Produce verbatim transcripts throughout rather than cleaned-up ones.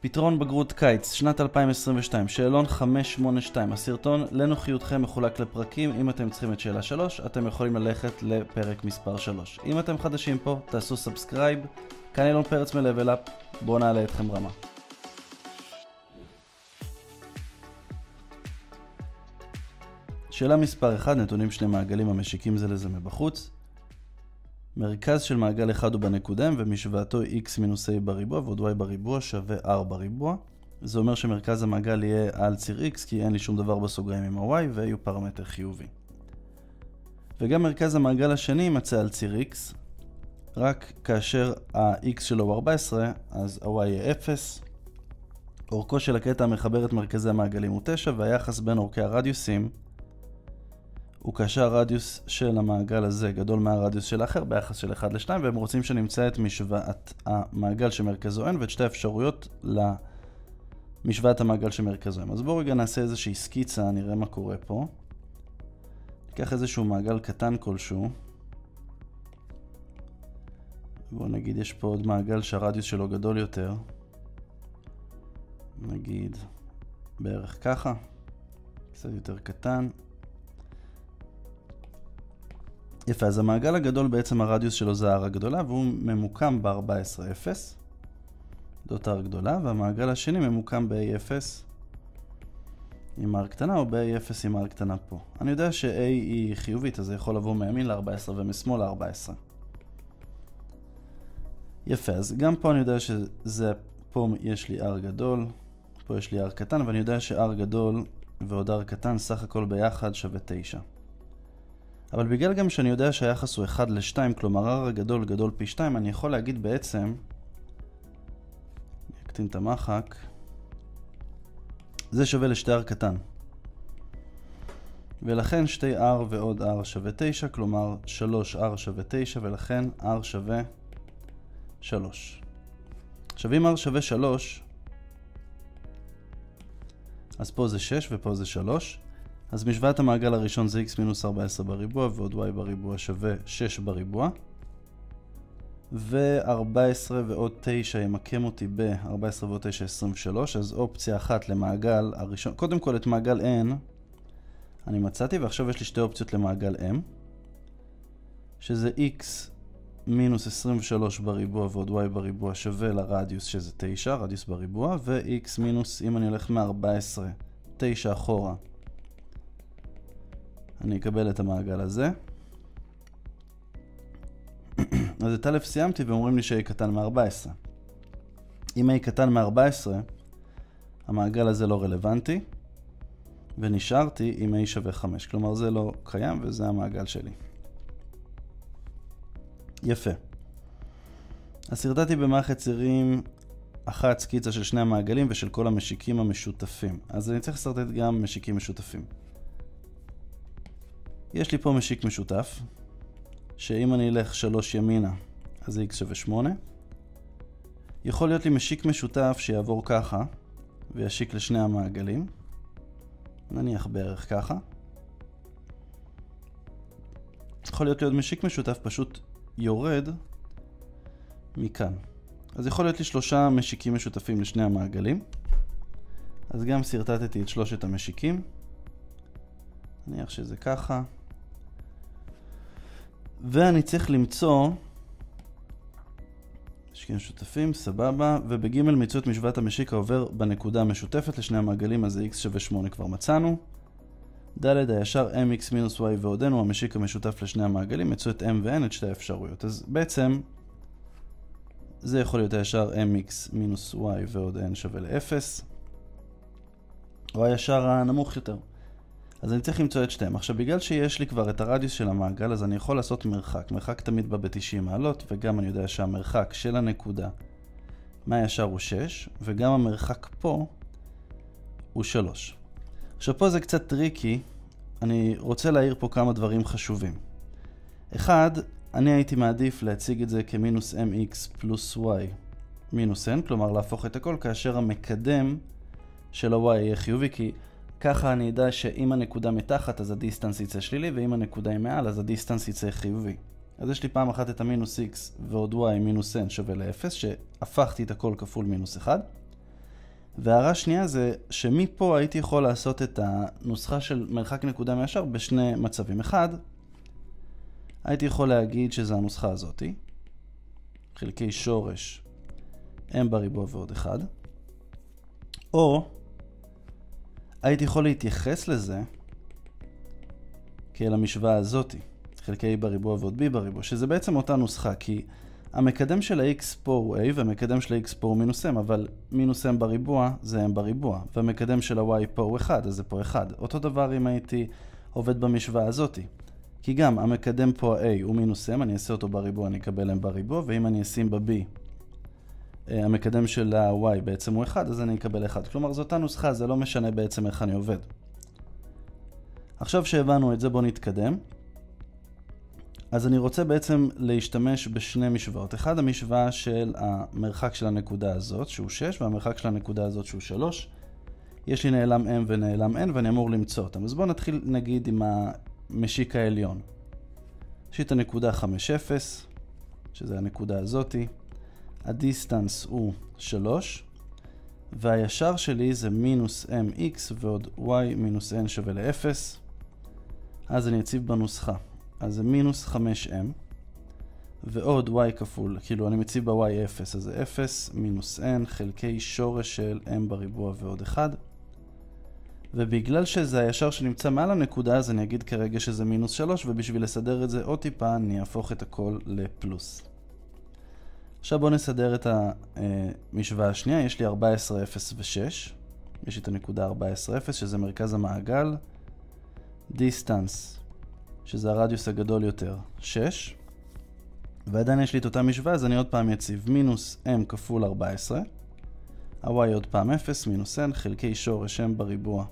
פתרון בגרות קיץ, שנת אלפיים עשרים ושתיים, שאלון חמש שמונה שתיים. הסרטון לנוחיותכם מחולק לפרקים. אם אתם צריכים את שאלה שלוש, אתם יכולים ללכת לפרק מספר שלוש. אם אתם חדשים פה, תעשו סאבסקרייב. כאן אילון פרץ מלבל אפ, בואו נעלה אתכם רמה. שאלה מספר אחד, נתונים שני מעגלים המשיקים זה לזה מבחוץ. מרכז של מעגל אחד הוא בנקודה ומשוועתו x מינוס a בריבוע ועוד y בריבוע שווה r בריבוע. זה אומר שמרכז המעגל יהיה על ציר x כי אין לי שום דבר בסוגריים עם ה-y ויהיו פרמטר חיובי. וגם מרכז המעגל השני יימצא על ציר x, רק כאשר ה-x שלו הוא ארבע עשרה אז ה-y יהיה אפס. אורכו של הקטע המחבר את מרכזי המעגלים הוא תשע והיחס בין אורכי הרדיוסים הוא כאשר הרדיוס של המעגל הזה גדול מהרדיוס של האחר ביחס של אחד לשתיים, והם רוצים שנמצא את משוואת המעגל שמרכזו n ואת שתי האפשרויות למשוואת המעגל שמרכזו n. אז בואו רגע נעשה איזושהי סקיצה, נראה מה קורה פה. ניקח איזשהו מעגל קטן כלשהו. בואו נגיד יש פה עוד מעגל שהרדיוס שלו גדול יותר. נגיד בערך ככה, קצת יותר קטן. יפה, אז המעגל הגדול בעצם הרדיוס שלו זה r הגדולה והוא ממוקם ב-ארבע עשרה אפס. זאת r גדולה, והמעגל השני ממוקם ב-a אפס עם r קטנה או ב-a אפס עם r קטנה פה. אני יודע ש-a היא חיובית, אז זה יכול לבוא מימין ל-ארבע עשרה ומשמאל ל-ארבע עשרה. יפה, אז גם פה אני יודע שזה, פה יש לי r גדול, פה יש לי r קטן, ואני יודע ש-r גדול ועוד r קטן סך הכל ביחד שווה תשע. אבל בגלל גם שאני יודע שהיחס הוא אחד לשתיים, כלומר r הגדול גדול פי שתיים, אני יכול להגיד בעצם, נקטין את המחק, זה שווה לשתי r קטן. ולכן שתי r ועוד r שווה תשע, כלומר שלוש r שווה תשע, ולכן r שווה שלוש. עכשיו אם r שווה שלוש, אז פה זה שש ופה זה שלוש. אז משוואת המעגל הראשון זה x מינוס ארבע עשרה בריבוע ועוד y בריבוע שווה שש בריבוע. ו-ארבע עשרה ועוד תשע ימקם אותי ב-ארבע עשרה ועוד תשע עשרים ושלוש. אז אופציה אחת למעגל הראשון. קודם כל את מעגל n אני מצאתי, ועכשיו יש לי שתי אופציות למעגל m. שזה x מינוס עשרים ושלוש בריבוע ועוד y בריבוע שווה לרדיוס שזה תשע, רדיוס בריבוע. ו-x מינוס, אם אני הולך מ-ארבע עשרה, תשע אחורה, אני אקבל את המעגל הזה. אז את א' סיימתי ואומרים לי ש-a קטן מ-ארבע עשרה. אם a קטן מ-ארבע עשרה, המעגל הזה לא רלוונטי, ונשארתי עם a שווה חמש. כלומר זה לא קיים וזה המעגל שלי. יפה. אז סרטטתי במערכת צירים אחת סקיצה של שני המעגלים ושל כל המשיקים המשותפים. אז אני צריך לסרטט גם משיקים משותפים. יש לי פה משיק משותף, שאם אני אלך שלוש ימינה, אז x שווה שמונה. יכול להיות לי משיק משותף שיעבור ככה, וישיק לשני המעגלים. נניח בערך ככה. יכול להיות לי עוד משיק משותף, פשוט יורד מכאן. אז יכול להיות לי שלושה משיקים משותפים לשני המעגלים. אז גם סרטטתי את שלושת המשיקים. נניח שזה ככה. ואני צריך למצוא משיקים משותפים, סבבה, ובג' מצוא את משוואת המשיק העובר בנקודה המשותפת לשני המעגלים, אז x שווה שמונה כבר מצאנו. ד' הישר mx מינוס y ועוד n הוא המשיק המשותף לשני המעגלים, מצוא את m ו-n, את שתי האפשרויות. אז בעצם זה יכול להיות הישר mx מינוס y ועוד n שווה ל-אפס, או הישר הנמוך יותר. אז אני צריך למצוא את שתיהם. עכשיו, בגלל שיש לי כבר את הרדיוס של המעגל, אז אני יכול לעשות מרחק. מרחק תמיד בא ב-תשעים מעלות, וגם אני יודע שהמרחק של הנקודה מהישר הוא שש, וגם המרחק פה הוא שלוש. עכשיו, פה זה קצת טריקי. אני רוצה להעיר פה כמה דברים חשובים. אחד, אני הייתי מעדיף להציג את זה כמינוס mx פלוס y מינוס n, כלומר להפוך את הכל כאשר המקדם של ה-y יהיה חיובי, כי ככה אני יודע שאם הנקודה מתחת אז הדיסטנס יצא שלילי, ואם הנקודה היא מעל אז הדיסטנס יצא חיובי. אז יש לי פעם אחת את המינוס x ועוד y מינוס n שווה ל-אפס, שהפכתי את הכל כפול מינוס אחד. והערה שנייה זה שמפה הייתי יכול לעשות את הנוסחה של מרחק נקודה מהשאר בשני מצבים. אחד, הייתי יכול להגיד שזה הנוסחה הזאת, חלקי שורש m בריבוע ועוד אחד, או הייתי יכול להתייחס לזה כאל המשוואה הזאת, חלקי a בריבוע ועוד b בריבוע, שזה בעצם אותה נוסחה, כי המקדם של ה-x פה הוא a והמקדם של ה-x פה הוא מינוס m, אבל מינוס m בריבוע זה m בריבוע, והמקדם של ה-y פה הוא אחד, אז זה פה אחד. אותו דבר אם הייתי עובד במשוואה הזאת, כי גם המקדם פה ה-a הוא מינוס m, אני אעשה אותו בריבוע, אני אקבל m בריבוע, ואם אני אשים ב-b, המקדם של ה-y בעצם הוא אחד, אז אני אקבל אחד. כלומר, זו אותה נוסחה, זה לא משנה בעצם איך אני עובד. עכשיו שהבנו את זה, בואו נתקדם. אז אני רוצה בעצם להשתמש בשני משוואות. אחד, המשוואה של המרחק של הנקודה הזאת, שהוא שש, והמרחק של הנקודה הזאת, שהוא שלוש. יש לי נעלם m ונעלם n, ואני אמור למצוא אותם. אז בואו נתחיל נגיד עם המשיק העליון. יש לי את הנקודה חמש אפס, שזה הנקודה הזאת. הדיסטנס הוא שלוש, והישר שלי זה מינוס mx ועוד y מינוס n שווה ל-אפס. אז אני אציב בנוסחה. אז זה מינוס חמש אם, ועוד y כפול, כאילו אני מציב ב-y אפס, אז זה אפס מינוס n חלקי שורש של m בריבוע ועוד אחד. ובגלל שזה הישר שנמצא מעל הנקודה, אז אני אגיד כרגע שזה מינוס שלוש, ובשביל לסדר את זה עוד טיפה, אני אהפוך את הכל לפלוס. עכשיו בואו נסדר את המשוואה השנייה. יש לי ארבע עשרה אפס ו-שש. יש לי את הנקודה ארבע עשרה אפס, שזה מרכז המעגל. דיסטנס, שזה הרדיוס הגדול יותר, שש. ועדיין יש לי את אותה משוואה, אז אני עוד פעם אציב מינוס m כפול ארבע עשרה. ה-y עוד פעם אפס, מינוס n, חלקי שורש m בריבוע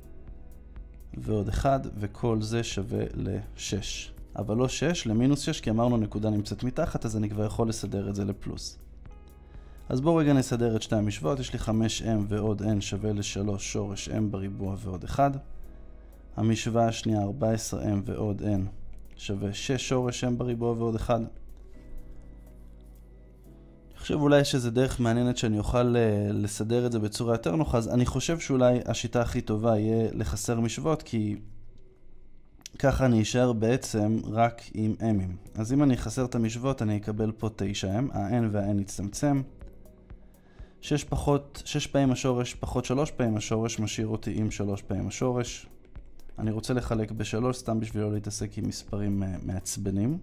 ועוד אחד, וכל זה שווה ל-שש. אבל לא שש, למינוס שש, כי אמרנו נקודה נמצאת מתחת, אז אני כבר יכול לסדר את זה לפלוס. אז בואו רגע נסדר את שתי המשוואות. יש לי חמש אם ועוד n שווה ל-שלוש שורש m בריבוע ועוד אחד. המשוואה השנייה ארבע עשרה אם ועוד n שווה שש שורש m בריבוע ועוד אחד. עכשיו אולי יש איזה דרך מעניינת שאני אוכל לסדר את זה בצורה יותר נוחה, אז אני חושב שאולי השיטה הכי טובה יהיה לחסר משוואות, כי ככה אני אשאר בעצם רק עם m'ים. אז אם אני אחסר את המשוואות, אני אקבל פה תשע אם, ה-n וה-n יצטמצם. שש פחות, שש פעמים השורש פחות שלוש פעמים השורש משאיר אותי עם שלוש פעמים השורש. אני רוצה לחלק בשלוש, סתם בשביל לא להתעסק עם מספרים מעצבנים.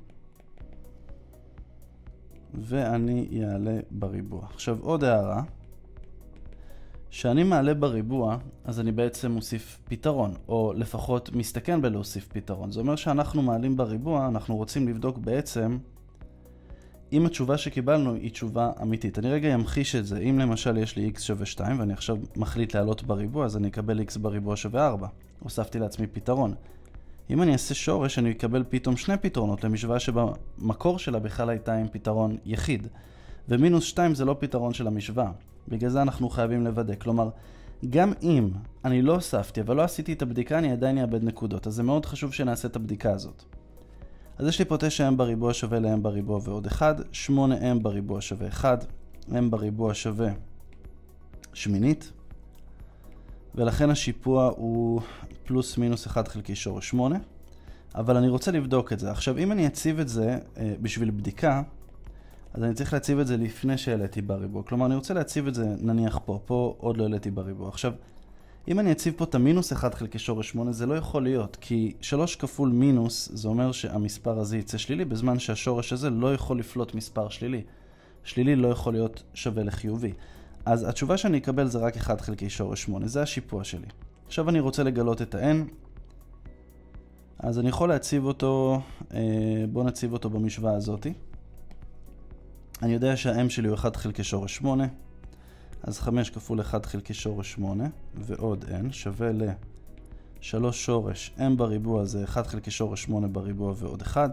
ואני יעלה בריבוע. עכשיו עוד הערה. כשאני מעלה בריבוע, אז אני בעצם מוסיף פתרון, או לפחות מסתכן בלהוסיף פתרון. זה אומר שאנחנו מעלים בריבוע, אנחנו רוצים לבדוק בעצם אם התשובה שקיבלנו היא תשובה אמיתית. אני רגע ימחיש את זה. אם למשל יש לי x שווה שתיים, ואני עכשיו מחליט לעלות בריבוע, אז אני אקבל x בריבוע שווה ארבע. הוספתי לעצמי פתרון. אם אני אעשה שורש, אני אקבל פתאום שני פתרונות למשוואה שבמקור שלה בכלל הייתה עם פתרון יחיד. ומינוס שתיים זה לא פתרון של המשוואה. בגלל זה אנחנו חייבים לוודא. כלומר, גם אם אני לא הוספתי, אבל לא עשיתי את הבדיקה, אני עדיין אאבד נקודות. אז זה מאוד חשוב שנעשה את הבדיקה הזאת. אז יש לי פה תשע אם בריבוע שווה ל-m בריבוע ועוד אחד, שמונה אם בריבוע שווה אחד, m בריבוע שווה שמינית, ולכן השיפוע הוא פלוס מינוס אחד חלקי שורש שמונה, אבל אני רוצה לבדוק את זה. עכשיו, אם אני אציב את זה אה, בשביל בדיקה, אז אני צריך להציב את זה לפני שהעליתי בריבוע. כלומר, אני רוצה להציב את זה נניח פה, פה עוד לא העליתי בריבוע. עכשיו, אם אני אציב פה את המינוס אחד חלקי שורש שמונה, זה לא יכול להיות, כי שלוש כפול מינוס, זה אומר שהמספר הזה יצא שלילי, בזמן שהשורש הזה לא יכול לפלוט מספר שלילי. שלילי לא יכול להיות שווה לחיובי. אז התשובה שאני אקבל זה רק אחד חלקי שורש שמונה, זה השיפוע שלי. עכשיו אני רוצה לגלות את ה-n, אז אני יכול להציב אותו, בואו נציב אותו במשוואה הזאת. אני יודע שה-m שלי הוא אחד חלקי שורש שמונה, אז חמש כפול אחד חלקי שורש שמונה, ועוד n שווה ל-שלוש שורש m בריבוע, זה אחד חלקי שורש שמונה בריבוע ועוד אחד.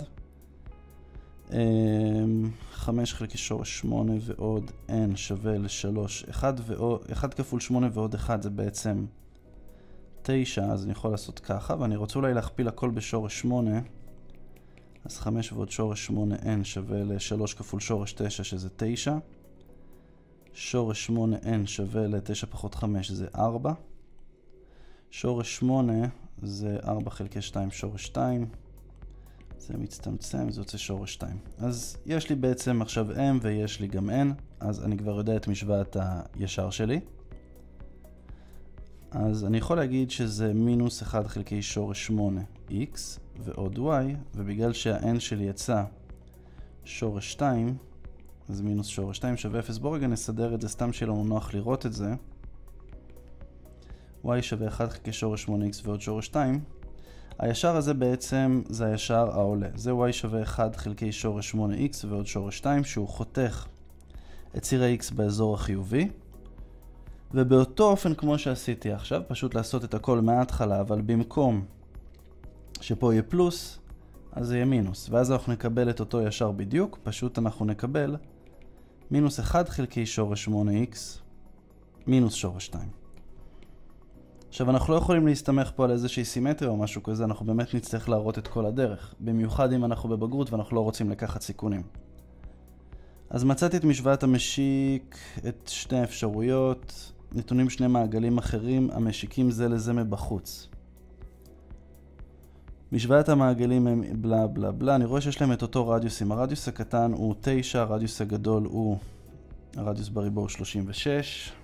חמש חלקי שורש שמונה ועוד n שווה ל-שלוש, אחד כפול שמונה ועוד אחד זה בעצם תשע, אז אני יכול לעשות ככה, ואני רוצה אולי להכפיל הכל בשורש שמונה, אז חמש ועוד שורש שמונה n שווה ל-שלוש כפול שורש תשע, שזה תשע. שורש שמונה n שווה ל-תשע פחות חמש זה ארבע. שורש שמונה זה ארבע חלקי שתיים שורש שתיים. זה מצטמצם, זה יוצא שורש שתיים. אז יש לי בעצם עכשיו m ויש לי גם n, אז אני כבר יודע את משוואת הישר שלי. אז אני יכול להגיד שזה מינוס אחד חלקי שורש שמונה x ועוד y, ובגלל שה-n שלי יצא שורש שתיים, אז מינוס שורש שתיים שווה אפס. בואו רגע נסדר את זה, סתם שיהיה לנו נוח לראות את זה. y שווה אחד חלקי שורש שמונה x ועוד שורש שתיים. הישר הזה בעצם זה הישר העולה. זה y שווה אחד חלקי שורש שמונה x ועוד שורש שתיים, שהוא חותך את ציר ה-x באזור החיובי. ובאותו אופן כמו שעשיתי עכשיו, פשוט לעשות את הכל מההתחלה, אבל במקום שפה יהיה פלוס, אז זה יהיה מינוס. ואז אנחנו נקבל את אותו ישר בדיוק, פשוט אנחנו נקבל מינוס אחד חלקי שורש שמונה x מינוס שורש שתיים. עכשיו אנחנו לא יכולים להסתמך פה על איזושהי סימטריה או משהו כזה, אנחנו באמת נצטרך להראות את כל הדרך. במיוחד אם אנחנו בבגרות ואנחנו לא רוצים לקחת סיכונים. אז מצאתי את משוואת המשיק, את שתי האפשרויות, נתונים שני מעגלים אחרים, המשיקים זה לזה מבחוץ. משוואת המעגלים הם בלה בלה בלה, אני רואה שיש להם את אותו רדיוסים. הרדיוס הקטן הוא תשע, הרדיוס הגדול הוא, הרדיוס בריבוע הוא שלושים ושש.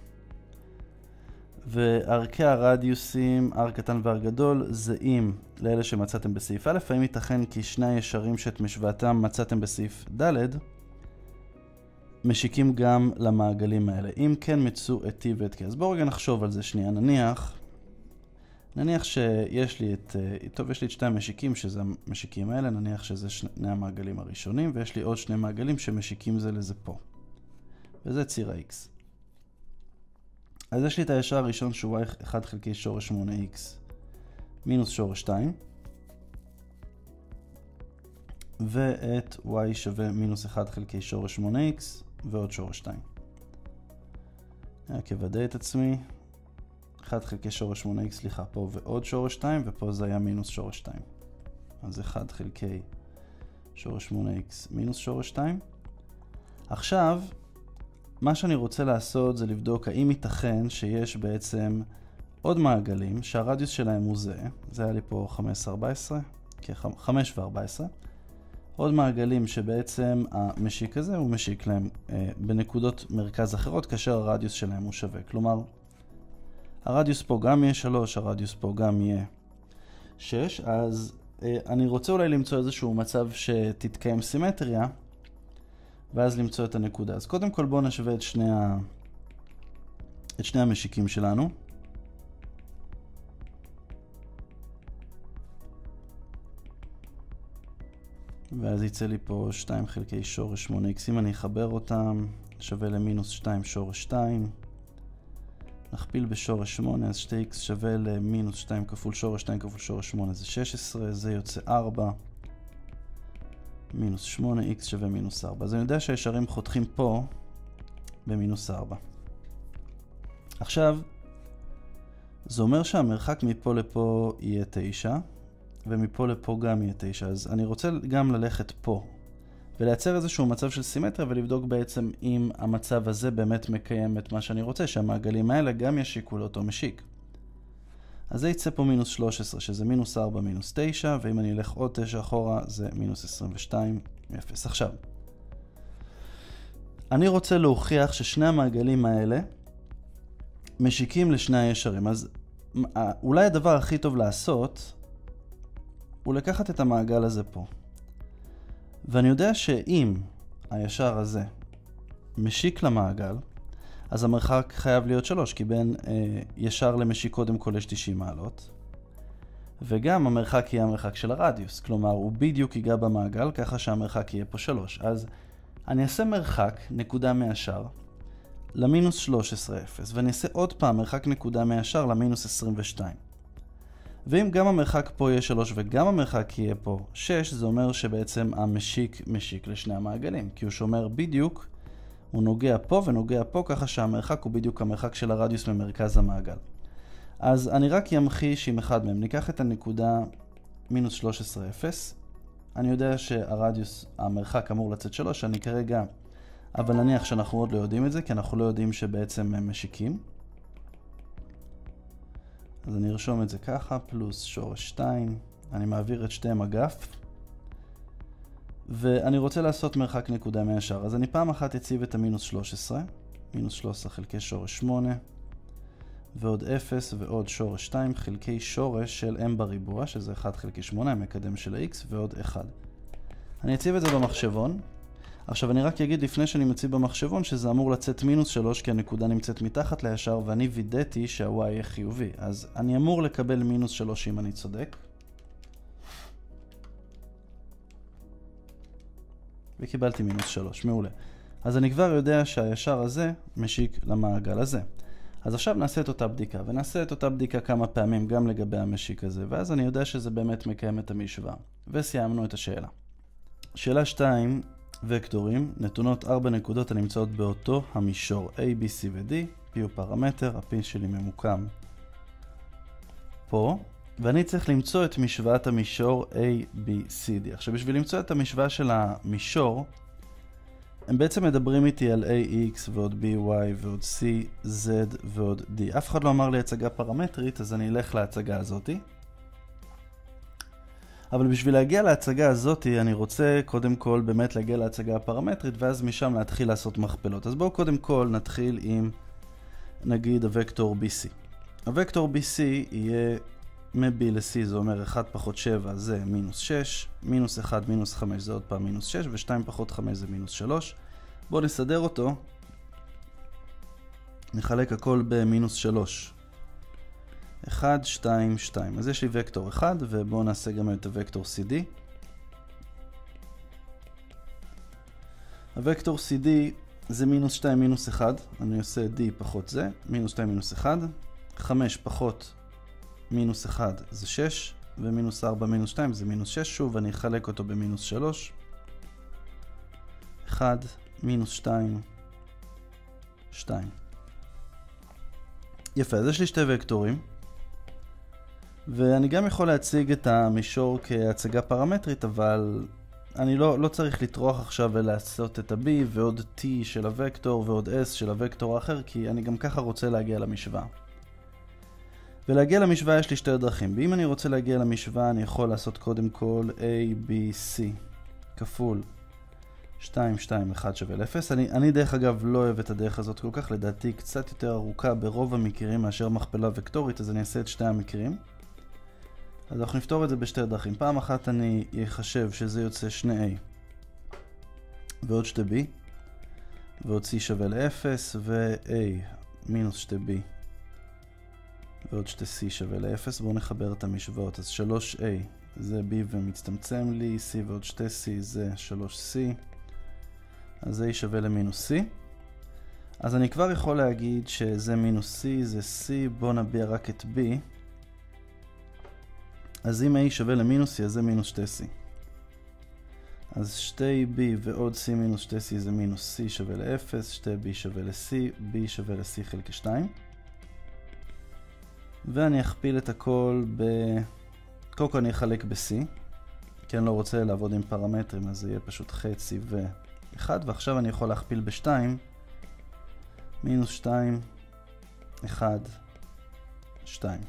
וערכי הרדיוסים, הר קטן והר גדול, זהים לאלה שמצאתם בסעיף א'. האם ייתכן כי שני הישרים שאת משוואתם מצאתם בסעיף ד' משיקים גם למעגלים האלה? אם כן, מצאו את t ואת k. אז בואו רגע נחשוב על זה שנייה. נניח, נניח שיש לי את, טוב, יש לי את שתי המשיקים שזה המשיקים האלה, נניח שזה שני המעגלים הראשונים, ויש לי עוד שני מעגלים שמשיקים זה לזה פה. וזה ציר ה-x. אז יש לי את הישר הראשון שהוא y אחד חלקי שורש שמונה x מינוס שורש שתיים. ואת y שווה מינוס אחד חלקי שורש שמונה x ועוד שורש שתיים. רק אוודא את עצמי. אחד חלקי שורש שמונה x, סליחה, פה ועוד שורש שתיים, ופה זה היה מינוס שורש שתיים. אז אחד חלקי שורש שמונה x מינוס שורש שתיים. עכשיו, מה שאני רוצה לעשות זה לבדוק האם ייתכן שיש בעצם עוד מעגלים שהרדיוס שלהם הוא זה. זה היה לי פה חמש עשרה ארבע עשרה, חמש ו-ארבע עשרה. עוד מעגלים שבעצם המשיק הזה הוא משיק להם אה, בנקודות מרכז אחרות כאשר הרדיוס שלהם הוא שווה. כלומר, הרדיוס פה גם יהיה שלוש, הרדיוס פה גם יהיה שש. אז אה, אני רוצה אולי למצוא איזשהו מצב שתתקיים סימטריה, ואז למצוא את הנקודה. אז קודם כל בואו נשווה את שני, ה... את שני המשיקים שלנו. ואז יצא לי פה שתיים חלקי שורש שמונה x. אם אני אחבר אותם, שווה למינוס שתיים שורש שתיים. נכפיל בשורש שמונה, אז שתי x שווה למינוס שתיים כפול שורש שתיים כפול שורש שמונה זה שש עשרה, זה יוצא ארבע. מינוס שמונה x שווה מינוס ארבע. אז אני יודע שהישרים חותכים פה במינוס ארבע. עכשיו, זה אומר שהמרחק מפה לפה יהיה תשע, ומפה לפה גם יהיה תשע. אז אני רוצה גם ללכת פה, ולייצר איזשהו מצב של סימטריה, ולבדוק בעצם אם המצב הזה באמת מקיים את מה שאני רוצה, שהמעגלים האלה גם ישיקו לאותו משיק. אז זה יצא פה מינוס שלוש עשרה, שזה מינוס ארבע מינוס תשע, ואם אני אלך עוד תשע אחורה, זה מינוס עשרים ושתיים אפס. עכשיו, אני רוצה להוכיח ששני המעגלים האלה משיקים לשני הישרים. אז אולי הדבר הכי טוב לעשות, הוא לקחת את המעגל הזה פה. ואני יודע שאם הישר הזה משיק למעגל, אז המרחק חייב להיות שלוש, כי בין אה, ישר למשיק קודם כל יש תשעים מעלות. וגם המרחק יהיה המרחק של הרדיוס, כלומר הוא בדיוק ייגע במעגל, ככה שהמרחק יהיה פה שלוש. אז אני אעשה מרחק נקודה מהשאר למינוס שלוש עשרה אפס, ואני אעשה עוד פעם מרחק נקודה מהשאר למינוס עשרים ושתיים. ואם גם המרחק פה יהיה שלוש וגם המרחק יהיה פה שש, זה אומר שבעצם המשיק משיק לשני המעגלים, כי הוא שומר בדיוק, הוא נוגע פה ונוגע פה, ככה שהמרחק הוא בדיוק המרחק של הרדיוס ממרכז המעגל. אז אני רק ימחיש עם אחד מהם. ניקח את הנקודה מינוס שלוש עשרה אפס. אני יודע שהרדיוס, המרחק אמור לצאת שלוש, אני כרגע אבל נניח שאנחנו עוד לא יודעים את זה, כי אנחנו לא יודעים שבעצם הם משיקים. אז אני ארשום את זה ככה, פלוס שורש שתיים, אני מעביר את שתיהם אגף, ואני רוצה לעשות מרחק נקודה מהשאר, אז אני פעם אחת אציב את המינוס שלוש עשרה, מינוס שלוש עשרה חלקי שורש שמונה, ועוד אפס ועוד שורש שתיים חלקי שורש של m בריבוע, שזה אחד חלקי שמונה, המקדם של ה-x, ועוד אחד. אני אציב את זה במחשבון. עכשיו אני רק אגיד לפני שאני מציב במחשבון שזה אמור לצאת מינוס שלוש, כי הנקודה נמצאת מתחת לישר, ואני וידאתי שה-y יהיה חיובי. אז אני אמור לקבל מינוס שלוש אם אני צודק. וקיבלתי מינוס שלוש, מעולה. אז אני כבר יודע שהישר הזה משיק למעגל הזה. אז עכשיו נעשה את אותה בדיקה, ונעשה את אותה בדיקה כמה פעמים גם לגבי המשיק הזה, ואז אני יודע שזה באמת מקיים את המשוואה. וסיימנו את השאלה. שאלה שתיים, וקטורים, נתונות ארבע נקודות הנמצאות באותו המישור A, B, C ו-D, P הוא פרמטר, ה-P שלי ממוקם פה, ואני צריך למצוא את משוואת המישור A, B, C, D. עכשיו בשביל למצוא את המשוואה של המישור, הם בעצם מדברים איתי על A, X ועוד B, Y ועוד C, Z ועוד D. אף אחד לא אמר לי הצגה פרמטרית, אז אני אלך להצגה הזאתי. אבל בשביל להגיע להצגה הזאתי, אני רוצה קודם כל באמת להגיע להצגה הפרמטרית, ואז משם להתחיל לעשות מכפלות. אז בואו קודם כל נתחיל עם, נגיד, הוקטור B C. הוקטור B C יהיה מ-B ל-C, זה אומר אחד פחות שבע זה מינוס שש, מינוס אחד מינוס חמש זה עוד פעם מינוס שש, ו-שתיים פחות חמש זה מינוס שלוש. בואו נסדר אותו. נחלק הכל במינוס שלוש. אחד, שתיים, שתיים. אז יש לי וקטור אחד, ובואו נעשה גם את הוקטור C D. הוקטור C D זה מינוס שתיים מינוס אחד. אני עושה D פחות זה, מינוס שתיים מינוס אחד. חמש פחות מינוס אחד זה שש, ומינוס ארבע מינוס שתיים זה מינוס שש. שוב, אני אחלק אותו במינוס שלוש. אחד, מינוס שתיים, שתיים. יפה, אז יש לי שתי וקטורים. ואני גם יכול להציג את המישור כהצגה פרמטרית, אבל אני לא, לא צריך לטרוח עכשיו ולעשות את ה-B ועוד T של הוקטור ועוד S של הוקטור האחר, כי אני גם ככה רוצה להגיע למשוואה. ולהגיע למשוואה יש לי שתי דרכים. ואם אני רוצה להגיע למשוואה אני יכול לעשות קודם כל A, B, C כפול שתיים, שתיים, אחת שווה ל-אפס. אני, אני דרך אגב לא אוהב את הדרך הזאת כל כך, לדעתי קצת יותר ארוכה ברוב המקרים מאשר מכפלה וקטורית, אז אני אעשה את שתי המקרים. אז אנחנו נפתור את זה בשתי דרכים. פעם אחת אני אחשב שזה יוצא שני A ועוד שתי B, ועוד C שווה ל-אפס, ו-A מינוס שתי B ועוד שתי C שווה ל-אפס. בואו נחבר את המשוואות. אז שלוש A זה B ומצטמצם לי, C ועוד שתי C זה שלוש C, אז A שווה למינוס C. אז אני כבר יכול להגיד שזה מינוס C, זה C, בואו נביע רק את B. אז אם A שווה למינוס C, אז זה מינוס שתי C. אז שתי B ועוד C מינוס שתי C זה מינוס C שווה ל-אפס, שתי B שווה ל-C, B שווה ל-C חלקי שתיים. ואני אכפיל את הכל ב... קודם כל אני אחלק ב-C, כי אני לא רוצה לעבוד עם פרמטרים, אז זה יהיה פשוט חצי ו-אחד, ועכשיו אני יכול להכפיל ב-שתיים, מינוס שתיים, אחד, שתיים.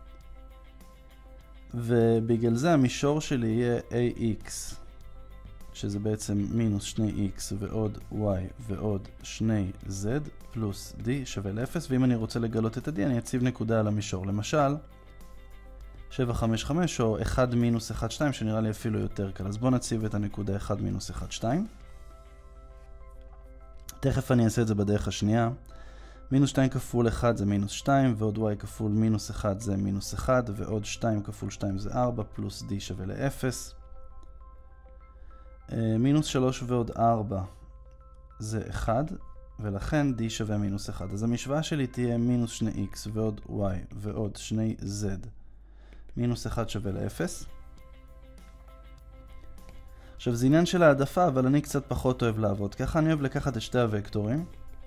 ובגלל זה המישור שלי יהיה A X, שזה בעצם מינוס שני X ועוד Y ועוד שני Z פלוס D שווה ל-אפס, ואם אני רוצה לגלות את ה-D אני אציב נקודה על המישור, למשל שבע חמש חמש או אחד מינוס אחד שתיים, שנראה לי אפילו יותר קל. אז בואו נציב את הנקודה אחד מינוס אחד שתיים. תכף אני אעשה את זה בדרך השנייה. מינוס שתיים כפול אחד זה מינוס שתיים, ועוד y כפול מינוס אחד זה מינוס אחד, ועוד שתיים כפול שתיים זה ארבע, פלוס d שווה ל-אפס. מינוס שלוש ועוד ארבע זה אחד, ולכן d שווה מינוס אחד. אז המשוואה שלי תהיה מינוס שני x ועוד y ועוד שני z. מינוס אחד שווה ל-אפס. עכשיו זה עניין של העדפה, אבל אני קצת פחות אוהב לעבוד. ככה אני אוהב לקחת את שתי הוקטורים.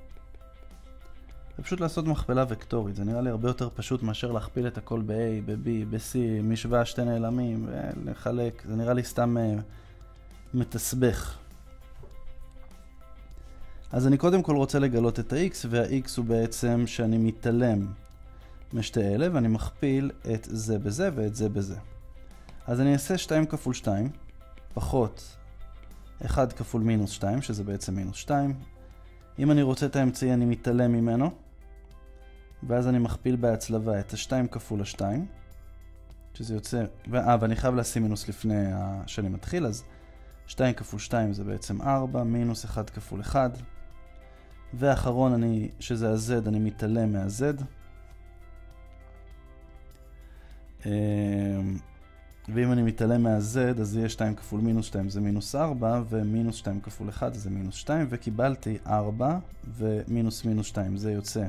ופשוט לעשות מכפלה וקטורית. זה נראה לי הרבה יותר פשוט מאשר להכפיל את הכל ב-A, ב-B, ב-C, משוואה שתי נעלמים, ולחלק. זה נראה לי סתם uh, מתסבך. אז אני קודם כל רוצה לגלות את ה-x, וה-x הוא בעצם שאני מתעלם משתי אלה, ואני מכפיל את זה בזה ואת זה בזה. אז אני אעשה שתיים כפול שתיים, פחות אחד כפול מינוס שתיים, שזה בעצם מינוס שתיים. אם אני רוצה את האמצעי, אני מתעלם ממנו, ואז אני מכפיל בהצלבה את ה-שתיים כפול ה-שתיים, שזה יוצא, אה, ואני חייב לשים מינוס לפני שאני מתחיל, אז שתיים כפול שתיים זה בעצם ארבע, מינוס אחד כפול אחד, ואחרון, אני, שזה ה-z, אני מתעלם מה-z. ואם אני מתעלם מה-z, אז יהיה שתיים כפול מינוס שתיים, זה מינוס ארבע, ומינוס שתיים כפול אחד, זה מינוס שתיים, וקיבלתי ארבע, ומינוס מינוס שתיים, זה יוצא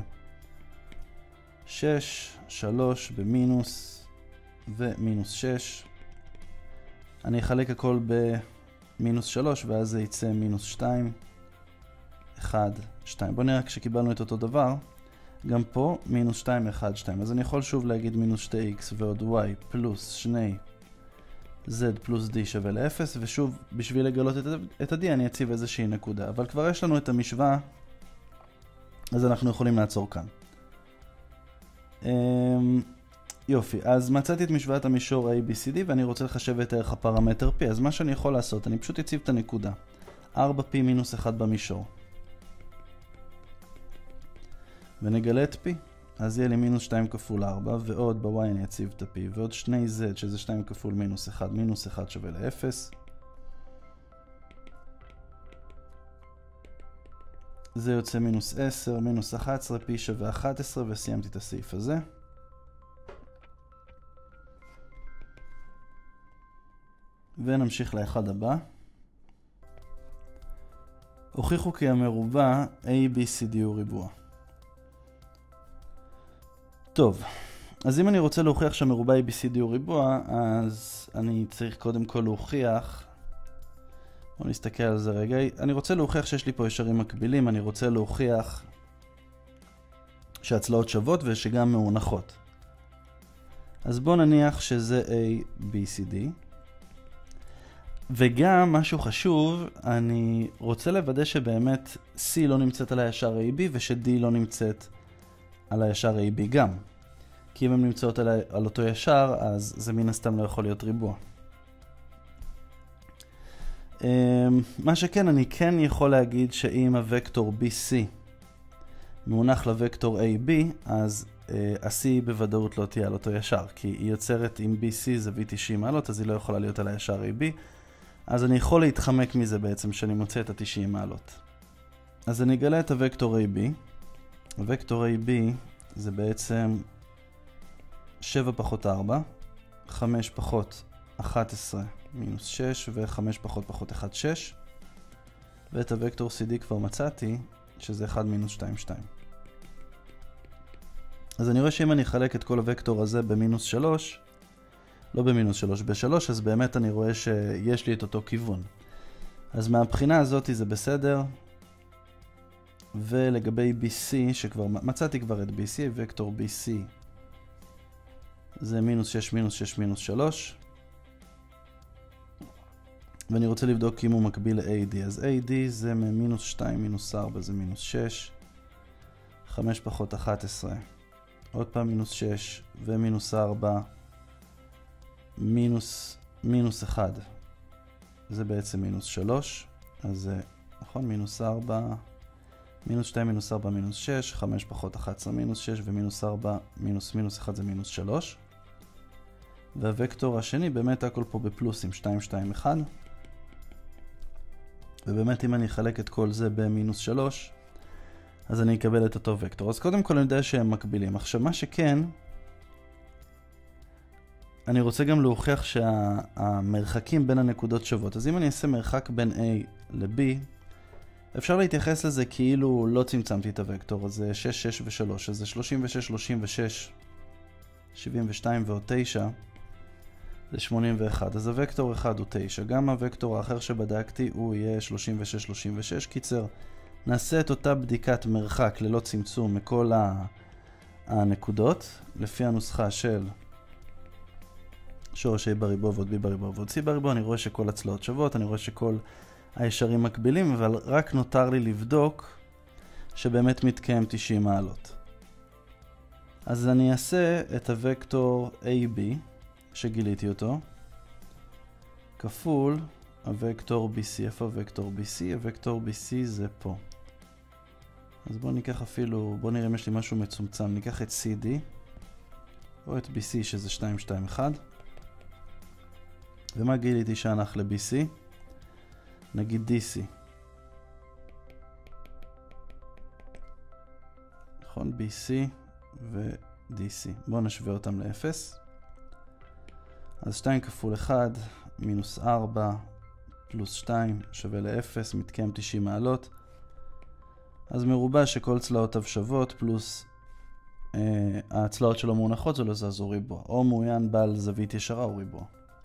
שש, שלוש במינוס, ומינוס שש. אני אחלק הכל במינוס שלוש, ואז זה יצא מינוס שתיים, אחד, שתיים. בוא נראה כשקיבלנו את אותו דבר. גם פה מינוס שתיים, אחד, שתיים. אז אני יכול שוב להגיד מינוס שתי אקס ועוד y פלוס שני z פלוס d שווה ל-אפס, ושוב, בשביל לגלות את ה-d אני אציב איזושהי נקודה. אבל כבר יש לנו את המשוואה, אז אנחנו יכולים לעצור כאן. יופי, אז מצאתי את משוואת המישור A, B, C, D, ואני רוצה לחשב את ערך הפרמטר P. אז מה שאני יכול לעשות, אני פשוט אציב את הנקודה. ארבע פי מינוס אחד במישור. ונגלה את P. אז יהיה לי מינוס שתיים כפול ארבע, ועוד ב-y אני אציב את ה-P, ועוד שני z, שזה שתיים כפול מינוס אחד, מינוס אחד שווה ל-אפס. זה יוצא מינוס עשר, מינוס אחת עשרה, P שווה אחת עשרה, וסיימתי את הסעיף הזה. ונמשיך לאחד הבא. הוכיחו כי המרובע A, B, C, D הוא ריבוע. טוב, אז אם אני רוצה להוכיח שהמרובע A, B, C, D הוא ריבוע, אז אני צריך קודם כל להוכיח, בוא נסתכל על זה רגע, אני רוצה להוכיח שיש לי פה ישרים מקבילים, אני רוצה להוכיח שהצלעות שוות ושגם מאונחות. אז בוא נניח שזה A, B, C, D. וגם משהו חשוב, אני רוצה לוודא שבאמת C לא נמצאת על הישר A B וש-D לא נמצאת על הישר A B גם. כי אם הן נמצאות על, על אותו ישר, אז זה מן הסתם לא יכול להיות ריבוע. מה שכן, אני כן יכול להגיד שאם הוקטור B C מונח לוקטור A B, אז ה-C בוודאות לא תהיה על אותו ישר, כי היא יוצרת עם B C זווית תשעים מעלות, אז היא לא יכולה להיות על הישר A B. אז אני יכול להתחמק מזה בעצם, שאני מוצא את ה-תשעים מעלות. אז אני אגלה את הוקטור A B. הוקטור A B זה בעצם שבע פחות ארבע, חמש פחות אחת עשרה מינוס שש, ו-חמש פחות פחות אחת, שש. ואת הוקטור C D כבר מצאתי, שזה אחד מינוס שתיים, שתיים. אז אני רואה שאם אני אחלק את כל הוקטור הזה במינוס שלוש, לא במינוס שלוש, ב-שלוש, אז באמת אני רואה שיש לי את אותו כיוון. אז מהבחינה הזאת זה בסדר. ולגבי B C, שכבר מצאתי כבר את B C, וקטור B C זה מינוס שש, מינוס שש, מינוס שלוש. ואני רוצה לבדוק אם הוא מקביל ל-A D. אז A D זה מינוס שתיים, מינוס ארבע, זה מינוס שש. חמש פחות אחת עשרה. עוד פעם מינוס שש, ומינוס ארבע. מינוס, מינוס אחד. זה בעצם מינוס שלוש. אז זה, נכון, מינוס ארבע. מינוס שתיים, מינוס ארבע, מינוס שש. חמש פחות אחת עשרה, מינוס שש, ומינוס ארבע, מינוס מינוס אחד זה מינוס שלוש. והוקטור השני באמת הכל פה בפלוסים, שתיים, שתיים, אחת. ובאמת אם אני אחלק את כל זה במינוס שלוש, אז אני אקבל את אותו וקטור. אז קודם כל אני יודע שהם מקבילים. עכשיו מה שכן, אני רוצה גם להוכיח שהמרחקים בין הנקודות שוות. אז אם אני אעשה מרחק בין A ל-B, אפשר להתייחס לזה כאילו לא צמצמתי את הוקטור. אז זה שש, שש ו-שלוש. אז זה שלושים ושש, שלושים ושש, שבעים ושתיים ועוד תשע. זה שמונים ואחת. אז הוקטור אחד הוא תשע. גם הוקטור האחר שבדקתי הוא יהיה שלושים ושש, שלושים ושש. קיצר, נעשה את אותה בדיקת מרחק ללא צמצום מכל הנקודות, לפי הנוסחה של שורש A בריבוע ועוד B בריבוע ועוד C בריבוע. אני רואה שכל הצלעות שוות, אני רואה שכל הישרים מקבילים, אבל רק נותר לי לבדוק שבאמת מתקיים תשעים מעלות. אז אני אעשה את הוקטור איי בי שגיליתי אותו, כפול הוקטור בי סי. איפה הוקטור בי סי? הוקטור בי סי זה פה. אז בואו ניקח אפילו, בואו נראה אם יש לי משהו מצומצם. ניקח את סי די, או את בי סי שזה שתיים שתיים אחת. ומה גיליתי שענך ל-בי סי? נגיד די סי. נכון? בי סי ו-די סי. בואו נשווה אותם ל-אפס. אז שתיים כפול אחד, מינוס ארבע, פלוס שתיים, שווה ל-אפס, מתקיים תשעים מעלות. אז מרובע שכל צלעותיו שוות, פלוס אה, הצלעות שלו מונחות, זה לא זז או ריבוע. או מעוין בעל זווית ישרה או ריבוע.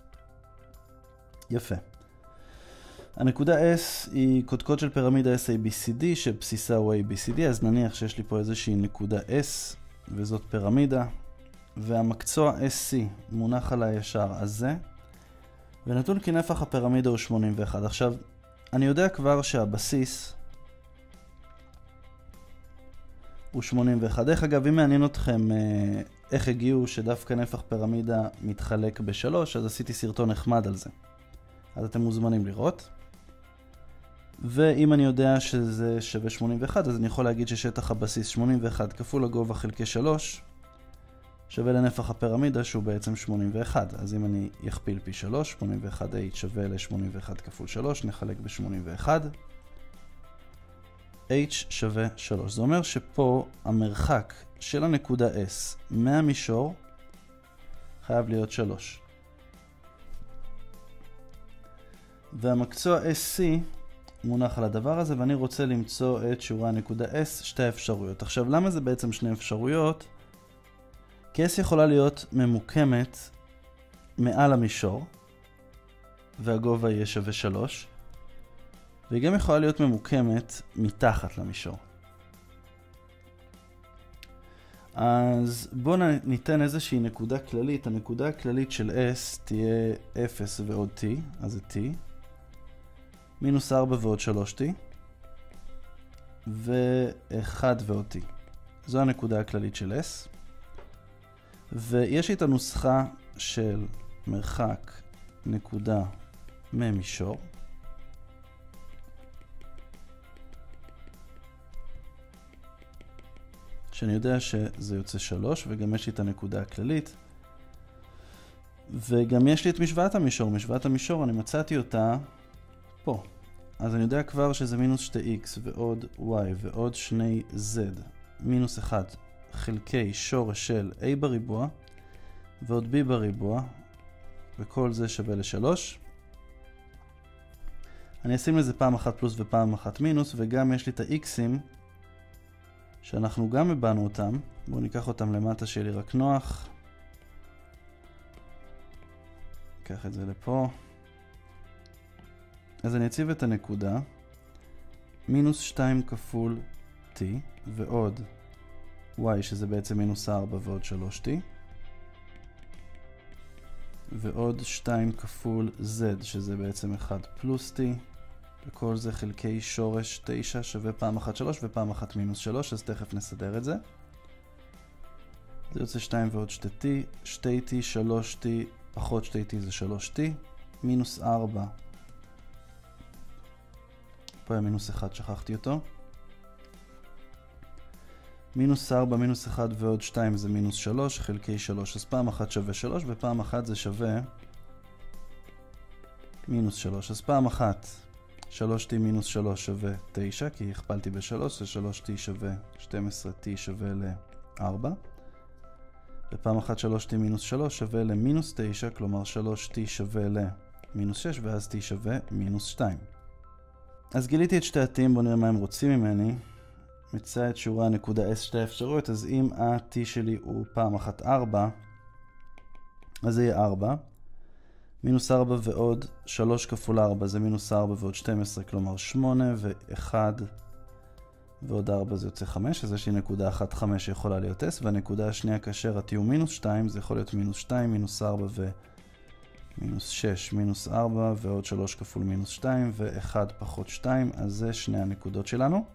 יפה. הנקודה S היא קודקוד של פירמידה אס איי בי סי די, שבסיסה הוא איי בי סי די, אז נניח שיש לי פה איזושהי נקודה S, וזאת פירמידה, והמקצוע אס סי מונח על הישר הזה, ונתון כי נפח הפירמידה הוא שמונים ואחת. עכשיו, אני יודע כבר שהבסיס הוא שמונים ואחת. דרך אגב, אם מעניין אתכם אה, איך הגיעו שדווקא נפח פירמידה מתחלק בשלוש, אז עשיתי סרטון נחמד על זה. אז אתם מוזמנים לראות. ואם אני יודע שזה שווה שמונים ואחת, אז אני יכול להגיד ששטח הבסיס שמונים ואחת כפול הגובה חלקי שלוש, שווה לנפח הפירמידה שהוא בעצם שמונים ואחת. אז אם אני יכפיל פי שלוש, שמונים ואחת H שווה ל-שמונים ואחת כפול שלוש, נחלק ב-שמונים ואחת. H שווה שלוש. זה אומר שפה המרחק של הנקודה S מהמישור חייב להיות שלוש. והמקצוע אס סי מונח על הדבר הזה, ואני רוצה למצוא את שיעורי הנקודה S, שתי אפשרויות. עכשיו, למה זה בעצם שני אפשרויות? כי S יכולה להיות ממוקמת מעל המישור, והגובה יהיה שווה שלוש, והיא גם יכולה להיות ממוקמת מתחת למישור. אז בואו ניתן איזושהי נקודה כללית. הנקודה הכללית של S תהיה אפס ועוד T, אז זה T, מינוס ארבע ועוד שלוש T, ו-אחד ועוד T. זו הנקודה הכללית של S. ויש לי את הנוסחה של מרחק נקודה ממישור. שאני יודע שזה יוצא שלוש, וגם יש לי את הנקודה הכללית. וגם יש לי את משוואת המישור. משוואת המישור, אני מצאתי אותה פה. אז אני יודע כבר שזה מינוס שתי X ועוד Y ועוד שני Z, מינוס אחד חלקי שורש של A בריבוע, ועוד B בריבוע, וכל זה שווה ל-שלוש. אני אשים לזה פעם אחת פלוס ופעם אחת מינוס, וגם יש לי את ה-X'ים, שאנחנו גם הבנו אותם. בואו ניקח אותם למטה שיהיה לי רק נוח. ניקח את זה לפה. אז אני אציב את הנקודה. מינוס שתיים כפול T, ועוד Y שזה בעצם מינוס ארבע ועוד שלוש T. ועוד שתיים כפול Z שזה בעצם אחד פלוס T. וכל זה חלקי שורש תשע שווה פעם אחת שלוש ופעם אחת מינוס שלוש, אז תכף נסדר את זה. זה יוצא שתיים ועוד שתי T, שתי T, שלוש T, פחות שתי T זה שלוש T, מינוס ארבע. פה היה מינוס אחד, שכחתי אותו. מינוס ארבע, מינוס אחד ועוד שתיים זה מינוס שלוש, חלקי שלוש. אז פעם אחת שווה שלוש ופעם אחת זה שווה מינוס שלוש. אז פעם אחת שלוש T מינוס שלוש שווה תשע, כי הכפלתי ב-שלוש, אז שלוש T שווה שתים עשרה T שווה ל-ארבע. ופעם אחת שלוש T מינוס שלוש שווה למינוס תשע, כלומר שלוש T שווה למינוס שש, ואז T שווה מינוס שתיים. אז גיליתי את שתי ה-T'ים, בואו נראה מה הם רוצים ממני. מצא את שיעורי הנקודה S שתי אפשרויות, אז אם ה-T שלי הוא פעם אחת ארבע, אז זה יהיה ארבע. מינוס ארבע ועוד שלוש כפול ארבע זה מינוס ארבע ועוד שתים עשרה, כלומר שמונה, ו-אחד ועוד ארבע זה יוצא חמש, אז יש לי נקודה אחת חמש שיכולה להיות S, והנקודה השנייה כאשר ה-T הוא מינוס שתיים, זה יכול להיות מינוס שתיים, מינוס ארבע מינוס שש, מינוס ארבע, ועוד שלוש כפול מינוס שתיים, ו-אחד פחות שתיים, אז זה שני הנקודות שלנו.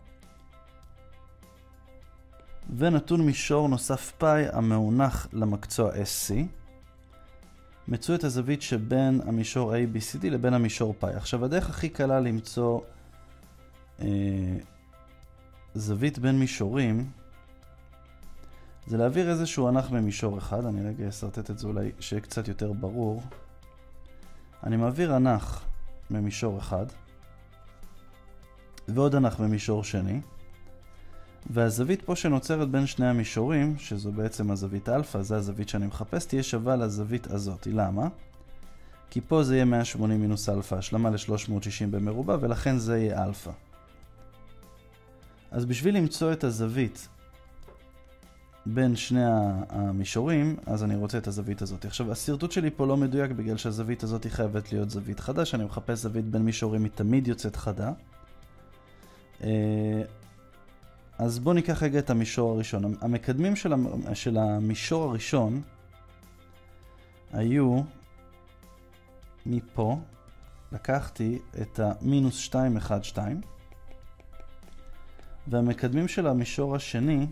ונתון מישור נוסף פאי המאונח למקצוע אס סי. מצאו את הזווית שבין המישור איי בי סי די לבין המישור פאי. עכשיו, הדרך הכי קלה למצוא אה, זווית בין מישורים, זה להעביר איזשהו אנך במישור אחד. אני רגע אסרטט את זה אולי שיהיה קצת יותר ברור. אני מעביר אנך במישור אחד, ועוד אנך במישור שני, והזווית פה שנוצרת בין שני המישורים, שזו בעצם הזווית אלפא, זה הזווית שאני מחפש, תהיה שווה לזווית הזאת. למה? כי פה זה יהיה מאה ושמונים מינוס אלפא, השלמה ל-שלוש מאות שישים במרובע, ולכן זה יהיה אלפא. אז בשביל למצוא את הזווית בין שני המישורים, אז אני רוצה את הזווית הזאת. עכשיו, הסרטוט שלי פה לא מדויק, בגלל שהזווית הזאת היא חייבת להיות זווית חדה, שאני מחפש זווית בין מישורים, היא תמיד יוצאת חדה. אז בואו ניקח רגע את המישור הראשון. המקדמים של, של המישור הראשון היו מפה, לקחתי את המינוס שתיים, אחד, שתיים, והמקדמים של המישור השני,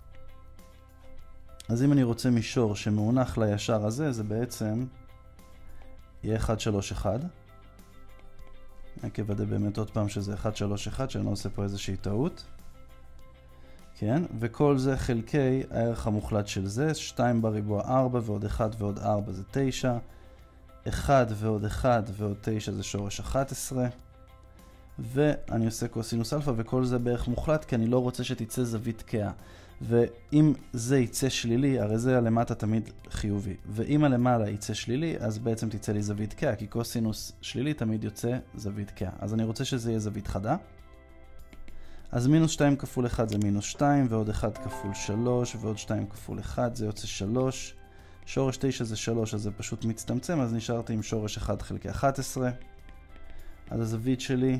אז אם אני רוצה מישור שמאונח לישר הזה, זה בעצם יהיה אחד, שלוש, אחד. אני כוודא באמת עוד פעם שזה אחד, שלוש, אחד, שאני לא עושה פה איזושהי טעות. כן, וכל זה חלקי הערך המוחלט של זה, שתיים בריבוע ארבע ועוד אחד ועוד ארבע זה תשע, אחד ועוד אחד ועוד תשע זה שורש אחת עשרה, ואני עושה קוסינוס אלפא, וכל זה בערך מוחלט, כי אני לא רוצה שתצא זווית תקיעה. ואם זה יצא שלילי, הרי זה למטה תמיד חיובי, ואם הלמעלה יצא שלילי, אז בעצם תצא לי זווית תקיעה, כי קוסינוס שלילי תמיד יוצא זווית תקיעה. אז אני רוצה שזה יהיה זווית חדה. אז מינוס שתיים כפול אחד זה מינוס שתיים, ועוד אחד כפול שלוש, ועוד שתיים כפול אחד, זה יוצא שלוש. שורש תשע זה שלוש, אז זה פשוט מצטמצם, אז נשארתי עם שורש אחד חלקי אחת עשרה. אז הזווית שלי,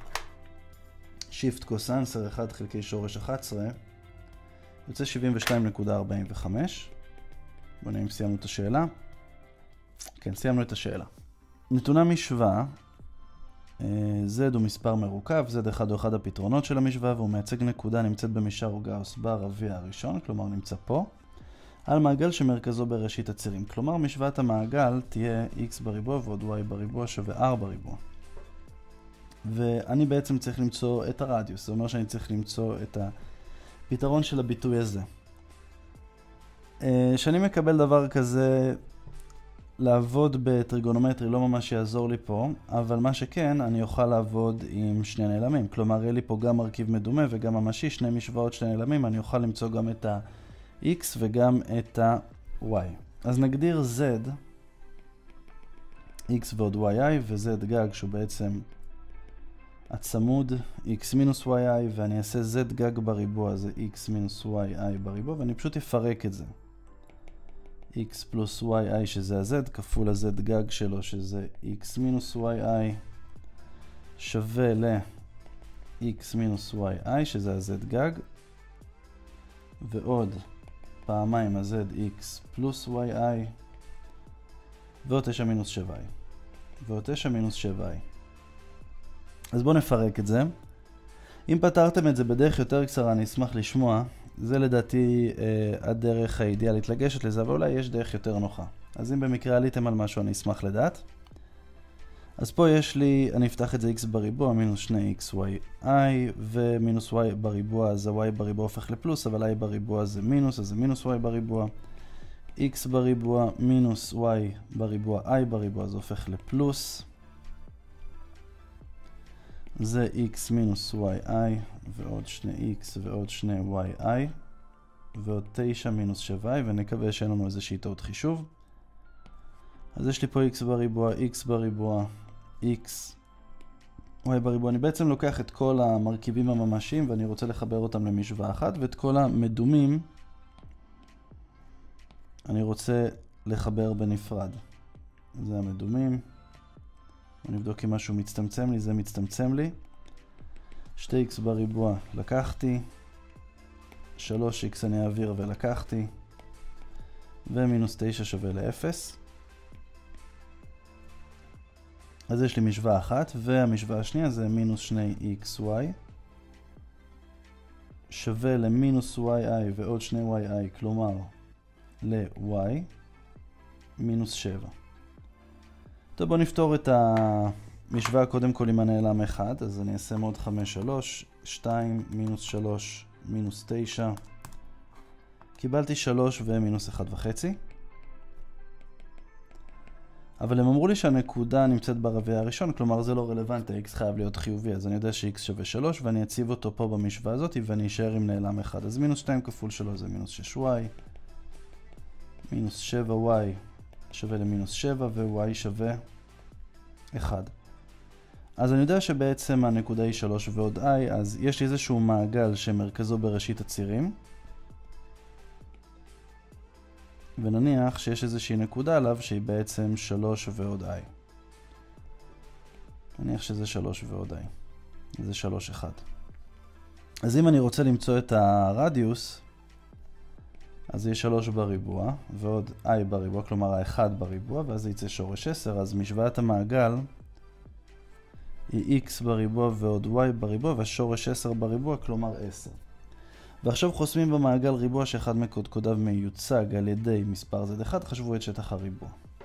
שיפט קוסנסר אחד חלקי שורש אחת עשרה, יוצא שבעים ושתיים נקודה ארבעים וחמש. בואו נראה אם סיימנו את השאלה. כן, סיימנו את השאלה. נתונה משוואה. Z הוא מספר מרוכב, Z אחד הוא אחד הפתרונות של המשוואה, והוא מייצג נקודה נמצאת במישור גאוס ברביע הראשון, כלומר נמצא פה, על מעגל שמרכזו בראשית הצירים. כלומר, משוואת המעגל תהיה x בריבוע ועוד y בריבוע שווה r בריבוע. ואני בעצם צריך למצוא את הרדיוס, זה אומר שאני צריך למצוא את הפתרון של הביטוי הזה. כשאני מקבל דבר כזה, לעבוד בטריגונומטרי לא ממש יעזור לי פה, אבל מה שכן, אני אוכל לעבוד עם שני נעלמים. כלומר, יהיה לי פה גם מרכיב מדומה וגם ממשי, שני משוואות, שני נעלמים, אני אוכל למצוא גם את ה-x וגם את ה-y. אז נגדיר z, x ועוד yi, ו-z גג שהוא בעצם הצמוד x מינוס yi, ואני אעשה z גג בריבוע, זה x מינוס yi בריבוע, ואני פשוט אפרק את זה. x פלוס yi שזה ה-z, כפול ה-z גג שלו שזה x מינוס yi, שווה ל-x מינוס yi שזה ה-z גג, ועוד פעמיים ה-z x פלוס yi, ועוד תשע מינוס שבע i, ועוד תשע מינוס שבע i. אז בואו נפרק את זה. אם פתרתם את זה בדרך יותר קצרה, אני אשמח לשמוע. זה לדעתי אה, הדרך האידיאלית לגשת לזה, אבל אולי יש דרך יותר נוחה. אז אם במקרה עליתם על משהו, אני אשמח לדעת. אז פה יש לי, אני אפתח את זה x בריבוע, מינוס שני x y i, ומינוס y בריבוע, אז ה-y בריבוע הופך לפלוס, אבל i בריבוע זה מינוס, אז זה מינוס y בריבוע. x בריבוע, מינוס y בריבוע, i בריבוע, זה הופך לפלוס. זה x מינוס yi, ועוד שני x ועוד שני yi, ועוד תשע מינוס שבע i, ונקווה שאין לנו איזושהי טעות חישוב. אז יש לי פה x בריבוע, x בריבוע, x, y בריבוע. אני בעצם לוקח את כל המרכיבים הממשיים, ואני רוצה לחבר אותם למשוואה אחת, ואת כל המדומים אני רוצה לחבר בנפרד. זה המדומים. אני אבדוק אם משהו מצטמצם לי, זה מצטמצם לי. שתי x בריבוע לקחתי, שלוש x אני אעביר ולקחתי, ומינוס תשע שווה ל-אפס. אז יש לי משוואה אחת, והמשוואה השנייה זה מינוס שני אקס וואי שווה למינוס וואי איי ועוד שני וואי איי, כלומר ל-y מינוס שבע. טוב, בואו נפתור את המשוואה קודם כל עם הנעלם אחד, אז אני אעשה מוד חמש שלוש, שתיים מינוס שלוש מינוס תשע, קיבלתי שלוש ומינוס אחד וחצי. אבל הם אמרו לי שהנקודה נמצאת ברביע הראשון, כלומר זה לא רלוונטי, x חייב להיות חיובי, אז אני יודע ש-x שווה שלוש ואני אציב אותו פה במשוואה הזאת ואני אשאר עם נעלם אחד. אז מינוס שתיים כפול שלוש זה מינוס שש וואי, מינוס שבע וואי שווה למינוס שבע ו-y שווה אחד. אז אני יודע שבעצם הנקודה היא שלוש ועוד i, אז יש לי איזשהו מעגל שמרכזו בראשית הצירים. ונניח שיש איזושהי נקודה עליו שהיא בעצם שלוש ועוד i. נניח שזה שלוש ועוד i. זה שלוש אחד. אז אם אני רוצה למצוא את הרדיוס, אז יהיה שלוש בריבוע ועוד i בריבוע, כלומר ה-אחד בריבוע, ואז זה יצא שורש עשר. אז משוואת המעגל היא x בריבוע ועוד y בריבוע, והשורש עשר בריבוע, כלומר עשר. ועכשיו חוסמים במעגל ריבוע שאחד מקודקודיו מיוצג על ידי מספר זד אחד, חשבו את שטח הריבוע.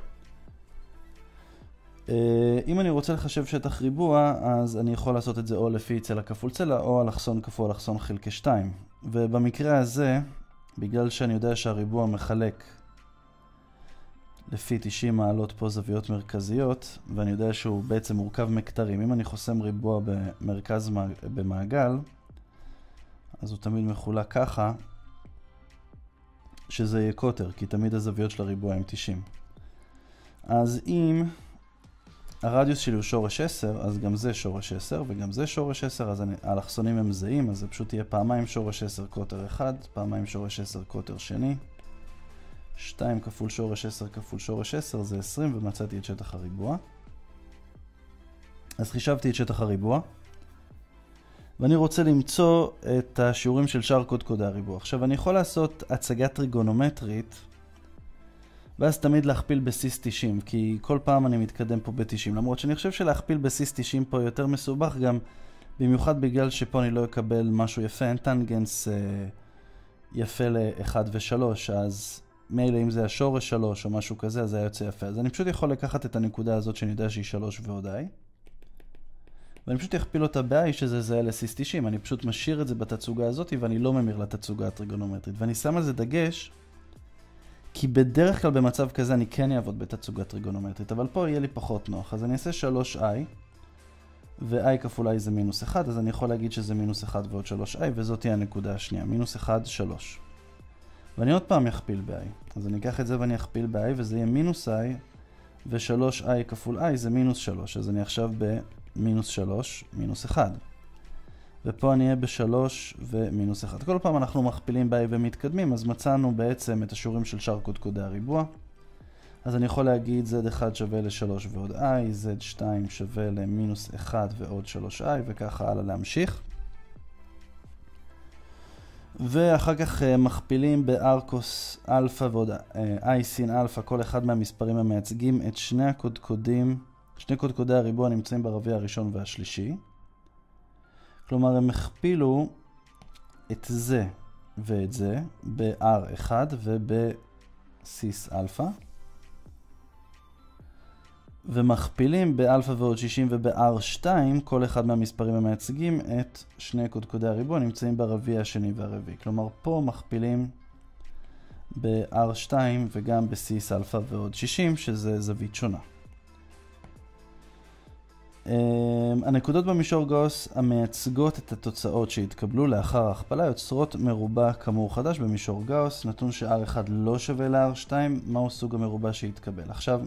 אם אני רוצה לחשב שטח ריבוע, אז אני יכול לעשות את זה או לפי צלע כפול צלע, או אלכסון כפול אלכסון חלקי שתיים. ובמקרה הזה, בגלל שאני יודע שהריבוע מחלק לפי תשעים מעלות פה זוויות מרכזיות, ואני יודע שהוא בעצם מורכב מקטרים, אם אני חוסם ריבוע במרכז במעגל, אז הוא תמיד מחולק ככה, שזה יהיה קוטר, כי תמיד הזוויות של הריבוע הם תשעים. אז אם הרדיוס שלי הוא שורש עשר, אז גם זה שורש עשר, וגם זה שורש עשר, אז האלכסונים הם זהים, אז זה פשוט יהיה פעמיים שורש עשר קוטר אחד, פעמיים שורש עשר קוטר שני, שתיים כפול שורש עשר כפול שורש עשר זה עשרים, ומצאתי את שטח הריבוע. אז חישבתי את שטח הריבוע. ואני רוצה למצוא את השיעורים של שאר קודקודי הריבוע. עכשיו אני יכול לעשות הצגה טריגונומטרית, ואז תמיד להכפיל בסיס תשעים, כי כל פעם אני מתקדם פה ב-תשעים, למרות שאני חושב שלהכפיל בסיס תשעים פה יותר מסובך, גם במיוחד בגלל שפה אני לא אקבל משהו יפה, אין טנגנס אה, יפה ל-אחד ו-שלוש, אז מילא אם זה השורש שלוש או משהו כזה, אז זה היה יוצא יפה. אז אני פשוט יכול לקחת את הנקודה הזאת שאני יודע שהיא שלוש ועוד i, ואני פשוט אכפיל אותה ב-i שזה זהה לסיס תשעים. אני פשוט משאיר את זה בתצוגה הזאת ואני לא ממיר לתצוגה הטריגונומטרית. ואני שם על זה דגש, כי בדרך כלל במצב כזה אני כן אעבוד בתצוגה טריגונומטרית, אבל פה יהיה לי פחות נוח. אז אני אעשה שלוש i, ו-i כפול i זה מינוס אחד, אז אני יכול להגיד שזה מינוס אחד ועוד שלוש i, וזאת תהיה הנקודה השנייה, מינוס אחד, שלוש. ואני עוד פעם אכפיל ב-i. אז אני אקח את זה ואני אכפיל ב-i, וזה יהיה מינוס i, ו-שלוש i כפול i זה מינוס שלוש. אז אני עכשיו ב... מינוס שלוש, מינוס אחד. ופה אני אהיה ב-שלוש ומינוס אחד. כל פעם אנחנו מכפילים ב-i ומתקדמים, אז מצאנו בעצם את השיעורים של שאר קודקודי הריבוע. אז אני יכול להגיד זד אחד שווה ל-שלוש ועוד i, זד שתיים שווה למינוס אחד ועוד שלוש i, וככה הלאה להמשיך. ואחר כך מכפילים בארקוס אלפא ועוד i סין אלפא, כל אחד מהמספרים המייצגים את שני הקודקודים, שני קודקודי הריבוע נמצאים ברביע הראשון והשלישי. כלומר, הם הכפילו את זה ואת זה ב-אר אחד ובסיס אלפא. ומכפילים באלפא ועוד שישים וב-אר שתיים, כל אחד מהמספרים המייצגים את שני קודקודי הריבוע נמצאים ברביע השני והרביעי. כלומר, פה מכפילים ב-אר שתיים וגם בסיס אלפא ועוד שישים, שזה זווית שונה. הנקודות במישור גאוס המייצגות את התוצאות שהתקבלו לאחר ההכפלה יוצרות מרובע כמור חדש במישור גאוס, נתון ש-אר אחד לא שווה ל-אר שתיים, מהו סוג המרובע שהתקבל. עכשיו,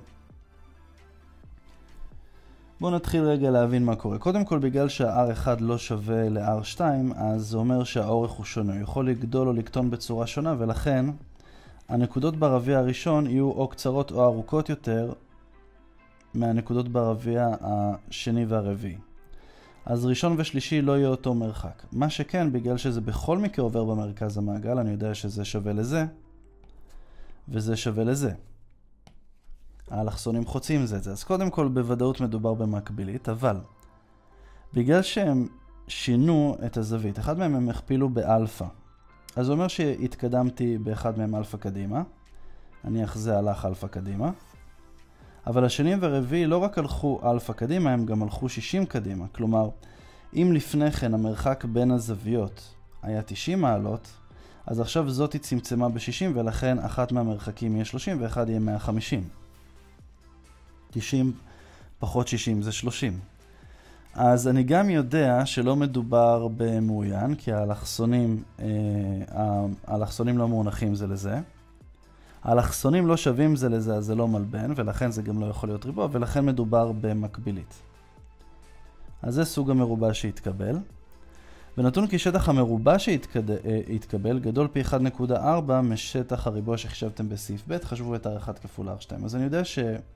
בואו נתחיל רגע להבין מה קורה. קודם כל, בגלל שה-אר אחד לא שווה ל-אר שתיים, אז זה אומר שהאורך הוא שונה. הוא יכול לגדול או לקטון בצורה שונה, ולכן הנקודות ברביע הראשון יהיו או קצרות או ארוכות יותר מהנקודות ברביע השני והרביעי. אז ראשון ושלישי לא יהיה אותו מרחק. מה שכן, בגלל שזה בכל מקרה עובר במרכז המעגל, אני יודע שזה שווה לזה, וזה שווה לזה. האלכסונים חוצים זה את זה. אז קודם כל בוודאות מדובר במקבילית, אבל בגלל שהם שינו את הזווית, אחד מהם הם הכפילו באלפא. אז זה אומר שהתקדמתי באחד מהם אלפא קדימה. נניח זה הלך אלפא קדימה. אבל השני והרביעי לא רק הלכו אלפא קדימה, הם גם הלכו שישים קדימה. כלומר, אם לפני כן המרחק בין הזוויות היה תשעים מעלות, אז עכשיו זאת היא צמצמה ב-שישים, ולכן אחת מהמרחקים יהיה שלושים ואחד יהיה מאה וחמישים. תשעים פחות שישים זה שלושים. אז אני גם יודע שלא מדובר במאוין, כי האלכסונים, אה, האלכסונים לא מונחים זה לזה. האלכסונים לא שווים זה לזה, אז זה לא מלבן, ולכן זה גם לא יכול להיות ריבוע, ולכן מדובר במקבילית. אז זה סוג המרובע שהתקבל. ונתון כי שטח המרובע שהתקבל גדול פי אחת נקודה ארבע משטח הריבוע שחישבתם בסעיף ב', חשבו את אר אחת כפול אר שתיים. אז אני יודע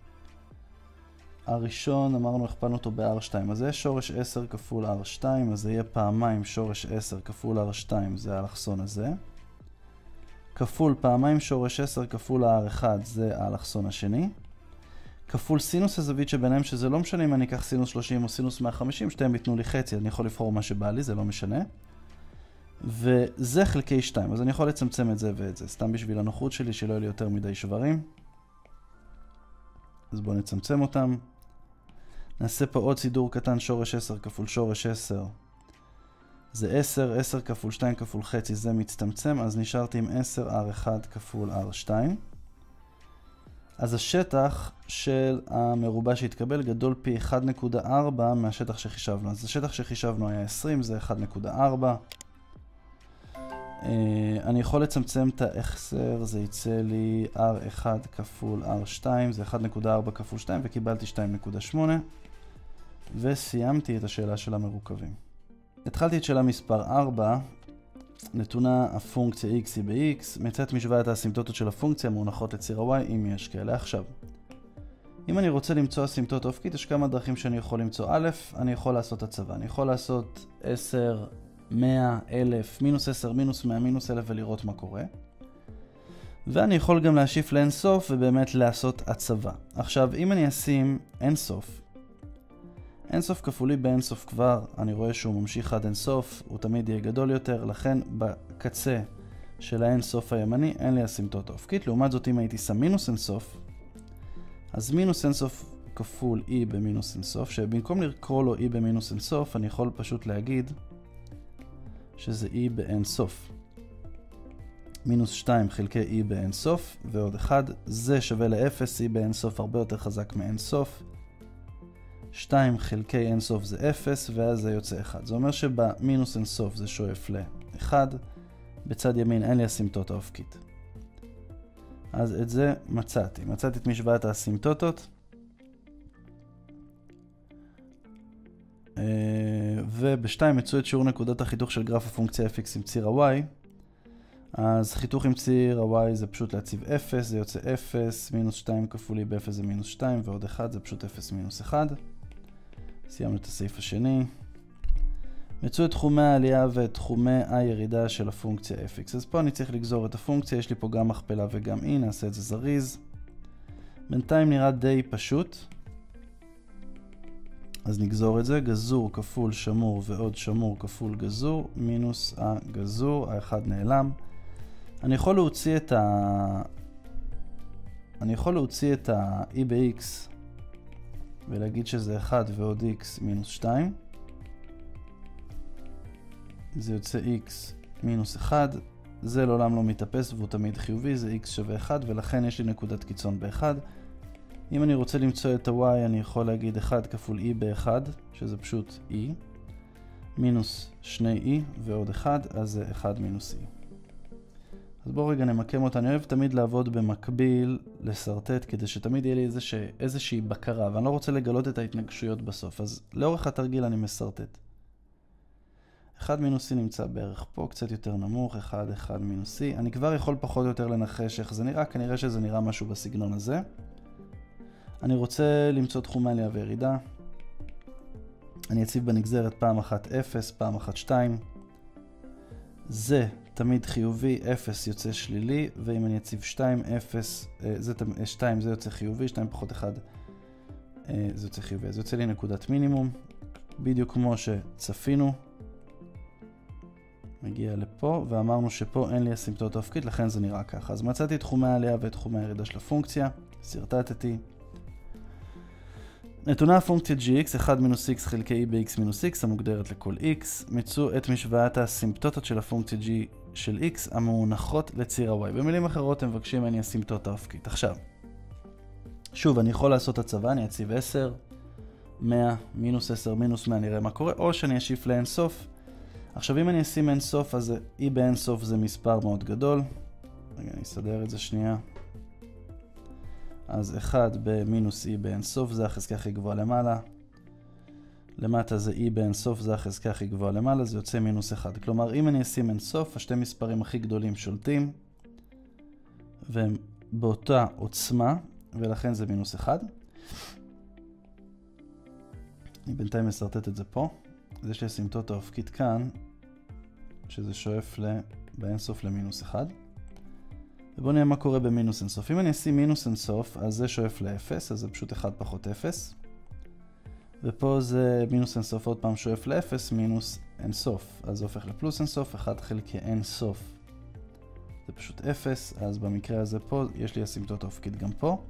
שהראשון אמרנו הכפלנו אותו ב-אר שתיים, אז זה יהיה שורש עשר כפול אר שתיים, אז זה יהיה פעמיים שורש עשר כפול אר שתיים, זה האלכסון הזה. כפול פעמיים שורש עשר כפול אר אחת, זה האלכסון השני. כפול סינוס הזווית שביניהם, שזה לא משנה אם אני אקח סינוס שלושים או סינוס מאה וחמישים, שתיהם ייתנו לי חצי, אני יכול לבחור מה שבא לי, זה לא משנה. וזה חלקי שתיים, אז אני יכול לצמצם את זה ואת זה, סתם בשביל הנוחות שלי, שלא יהיה לי יותר מדי שברים. אז בואו נצמצם אותם. נעשה פה עוד סידור קטן, שורש עשר כפול שורש עשר. זה עשר, עשר כפול שתיים כפול חצי, זה מצטמצם, אז נשארתי עם עשר אר אחת כפול אר שתיים. אז השטח של המרובע שהתקבל גדול פי אחת נקודה ארבע מהשטח שחישבנו. אז השטח שחישבנו היה עשרים, זה אחת נקודה ארבע. אני יכול לצמצם את ההחסר, זה יצא לי אר אחת כפול אר שתיים, זה אחת נקודה ארבע כפול שתיים, וקיבלתי שתיים נקודה שמונה. וסיימתי את השאלה של המרוכבים. התחלתי את שאלה מספר ארבע. נתונה הפונקציה x היא ב-x, מצאת משוואת האסימפטוטות של הפונקציה מונחות לציר ה-y אם יש כאלה. עכשיו, אם אני רוצה למצוא אסימפטוטה אופקית, יש כמה דרכים שאני יכול למצוא. א', אני יכול לעשות הצבה. אני יכול לעשות עשר, מאה, אלף, מינוס עשר, מינוס מאה, מינוס אלף ולראות מה קורה. ואני יכול גם להשיף לאינסוף ובאמת לעשות הצבה. עכשיו, אם אני אשים אינסוף, אינסוף כפולי באינסוף כבר, אני רואה שהוא ממשיך עד אינסוף, הוא תמיד יהיה גדול יותר, לכן בקצה של האינסוף הימני אין לי אסימפטוטה אופקית. לעומת זאת, אם הייתי שם מינוס אינסוף, אז מינוס אינסוף כפול e במינוס אינסוף, שבמקום לקרוא לו e במינוס אינסוף, אני יכול פשוט להגיד שזה e באינסוף. מינוס שתיים חלקי e באינסוף, ועוד אחד, זה שווה ל-אפס, e באינסוף הרבה יותר חזק מאינסוף. שתיים חלקי אינסוף זה אפס, ואז זה יוצא אחד. זה אומר שבמינוס אינסוף זה שואף ל-אחד, בצד ימין אין לי אסימפטוטה אופקית. אז את זה מצאתי. מצאתי את משוואת האסימפטוטות. וב-שתיים מצאו את שיעור נקודות החיתוך של גרף הפונקציה f(x) עם ציר ה-y. אז חיתוך עם ציר ה-y זה פשוט להציב אפס, זה יוצא אפס, מינוס שתיים כפול e ב-אפס זה מינוס שתיים, ועוד אחד זה פשוט אפס מינוס אחד. סיימנו את הסעיף השני. מצאו את תחומי העלייה ואת תחומי הירידה של הפונקציה f(x). אז פה אני צריך לגזור את הפונקציה, יש לי פה גם מכפלה וגם e, נעשה את זה זריז. בינתיים נראה די פשוט. אז נגזור את זה, גזור כפול שמור ועוד שמור כפול גזור, מינוס הגזור, האחד נעלם. אני יכול להוציא את ה... אני יכול להוציא את ה-e ב-x ולהגיד שזה אחד ועוד x מינוס שתיים. זה יוצא x מינוס אחד. זה לעולם לא מתאפס והוא תמיד חיובי, זה x שווה אחד, ולכן יש לי נקודת קיצון ב-אחד. אם אני רוצה למצוא את ה-y, אני יכול להגיד אחד כפול e ב-אחד, שזה פשוט e, מינוס שני e ועוד אחד, אז זה אחד מינוס e. אז בואו רגע נמקם אותה. אני אוהב תמיד לעבוד במקביל, לסרטט, כדי שתמיד יהיה לי איזושה, איזושהי בקרה, ואני לא רוצה לגלות את ההתנגשויות בסוף. אז לאורך התרגיל אני מסרטט. אחד מינוס e נמצא בערך פה, קצת יותר נמוך, אחד, אחד מינוס e. אני כבר יכול פחות או יותר לנחש איך זה נראה, כנראה שזה נראה משהו בסגנון הזה. אני רוצה למצוא תחומי עלייה וירידה. אני אציב בנגזרת פעם אחת אפס, פעם אחת שתיים. זה תמיד חיובי, אפס יוצא שלילי, ואם אני אציב שתיים, אפס, זה, שתיים זה יוצא חיובי, שתיים פחות אחד זה יוצא חיובי. אז יוצא לי נקודת מינימום, בדיוק כמו שצפינו. מגיע לפה, ואמרנו שפה אין לי אסימפטוטה אופקית, לכן זה נראה ככה. אז מצאתי את תחומי העלייה ואת תחומי הירידה של הפונקציה, סרטטתי. נתונה הפונקציה ג'י-אקס, אחד מינוס x חלקי e ב-x מינוס x, המוגדרת לכל x. מצאו את משוואת האסימפטוטות של הפונקציה g של x, המונחות לציר ה-y. במילים אחרות הם מבקשים ממני אסימפטוטה אופקית. עכשיו, שוב, אני יכול לעשות הצבה, אני אציב עשר, מאה, מינוס עשר, מינוס מאה, נראה מה קורה, או שאני אשיף לאינסוף. עכשיו, אם אני אשים אינסוף, אז e באינסוף זה מספר מאוד גדול. רגע, אני אסדר את זה שנייה. אז אחד במינוס e באינסוף זה החזקה הכי גבוהה למעלה. למטה זה e באינסוף זה החזקה הכי גבוהה למעלה, זה יוצא מינוס אחד. כלומר, אם אני אשים אינסוף, השתי מספרים הכי גדולים שולטים, והם באותה עוצמה, ולכן זה מינוס אחד. אני בינתיים מסרטט את זה פה. אז יש לי אסימפטוטה אופקית כאן, שזה שואף באינסוף למינוס אחד. ובואו נראה מה קורה במינוס אינסוף. אם אני אשים מינוס אינסוף, אז זה שואף ל-אפס, אז זה פשוט אחד פחות אפס. ופה זה מינוס אינסוף, עוד פעם שואף ל-אפס, מינוס אינסוף. אז זה הופך לפלוס אינסוף, אחד חלקי אינסוף. זה פשוט אפס, אז במקרה הזה פה, יש לי אסימפטוטה אופקית גם פה.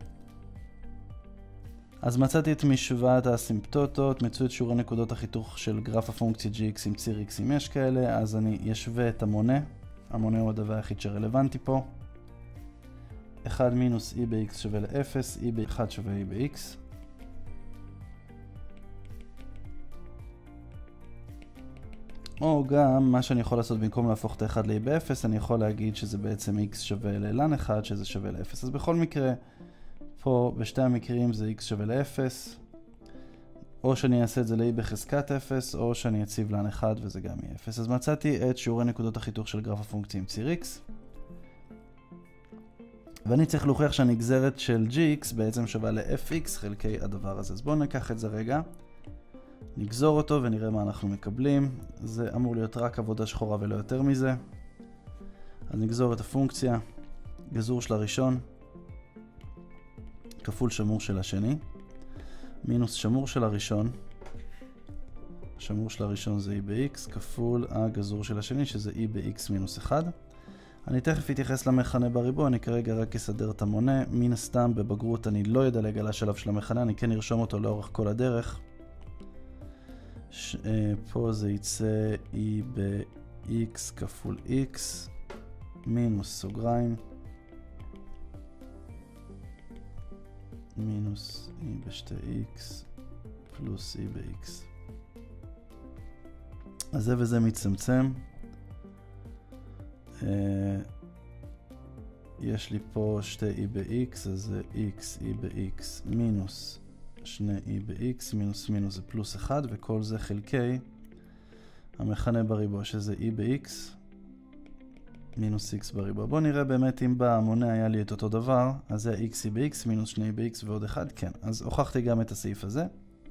אז מצאתי את משוואת האסימפטוטות, מצאו את שיעור הנקודות החיתוך של גרף הפונקציה ג'י אקס עם ציר x אם יש כאלה, אז אני אשווה את המונה. המונה הוא הדבר היחיד שרלוונטי פה. אחד מינוס e ב-x שווה ל-אפס, e ב-אחד שווה e ב-x. או גם, מה שאני יכול לעשות במקום להפוך את ה-אחד ל-e ב-אפס, אני יכול להגיד שזה בעצם x שווה ל-ln אחד, שזה שווה ל-אפס. אז בכל מקרה, פה בשתי המקרים זה x שווה ל-אפס, או שאני אעשה את זה ל-e בחזקת אפס, או שאני אציב ln אחד וזה גם יהיה אפס. אז מצאתי את שיעורי נקודות החיתוך של גרף הפונקציה עם ציר x. ואני צריך להוכיח שהנגזרת של ג'י-אקס בעצם שווה ל-אף אקס חלקי הדבר הזה. אז בואו ניקח את זה רגע, נגזור אותו ונראה מה אנחנו מקבלים. זה אמור להיות רק עבודה שחורה ולא יותר מזה. אז נגזור את הפונקציה, גזור של הראשון, כפול שמור של השני, מינוס שמור של הראשון, שמור של הראשון זה e ב-x, כפול הגזור של השני שזה e ב-x מינוס אחד. אני תכף אתייחס למכנה בריבוע, אני כרגע רק אסדר את המונה. מן הסתם בבגרות אני לא אדלג על השלב של המכנה, אני כן ארשום אותו לאורך כל הדרך. ש... פה זה יצא e ב-x כפול x, מינוס סוגריים, מינוס e בשתי x, פלוס e ב-x. אז זה וזה מצמצם. Uh, יש לי פה שתי e ב-x, אז זה x, e ב-x, מינוס שני e ב-x, מינוס מינוס זה פלוס אחד, וכל זה חלקי המכנה בריבוע, שזה e ב-x, מינוס x בריבוע. בואו נראה באמת אם במונה היה לי את אותו דבר, אז זה x e ב-x, מינוס שני e ב-x ועוד אחד, כן. אז הוכחתי גם את הסעיף הזה.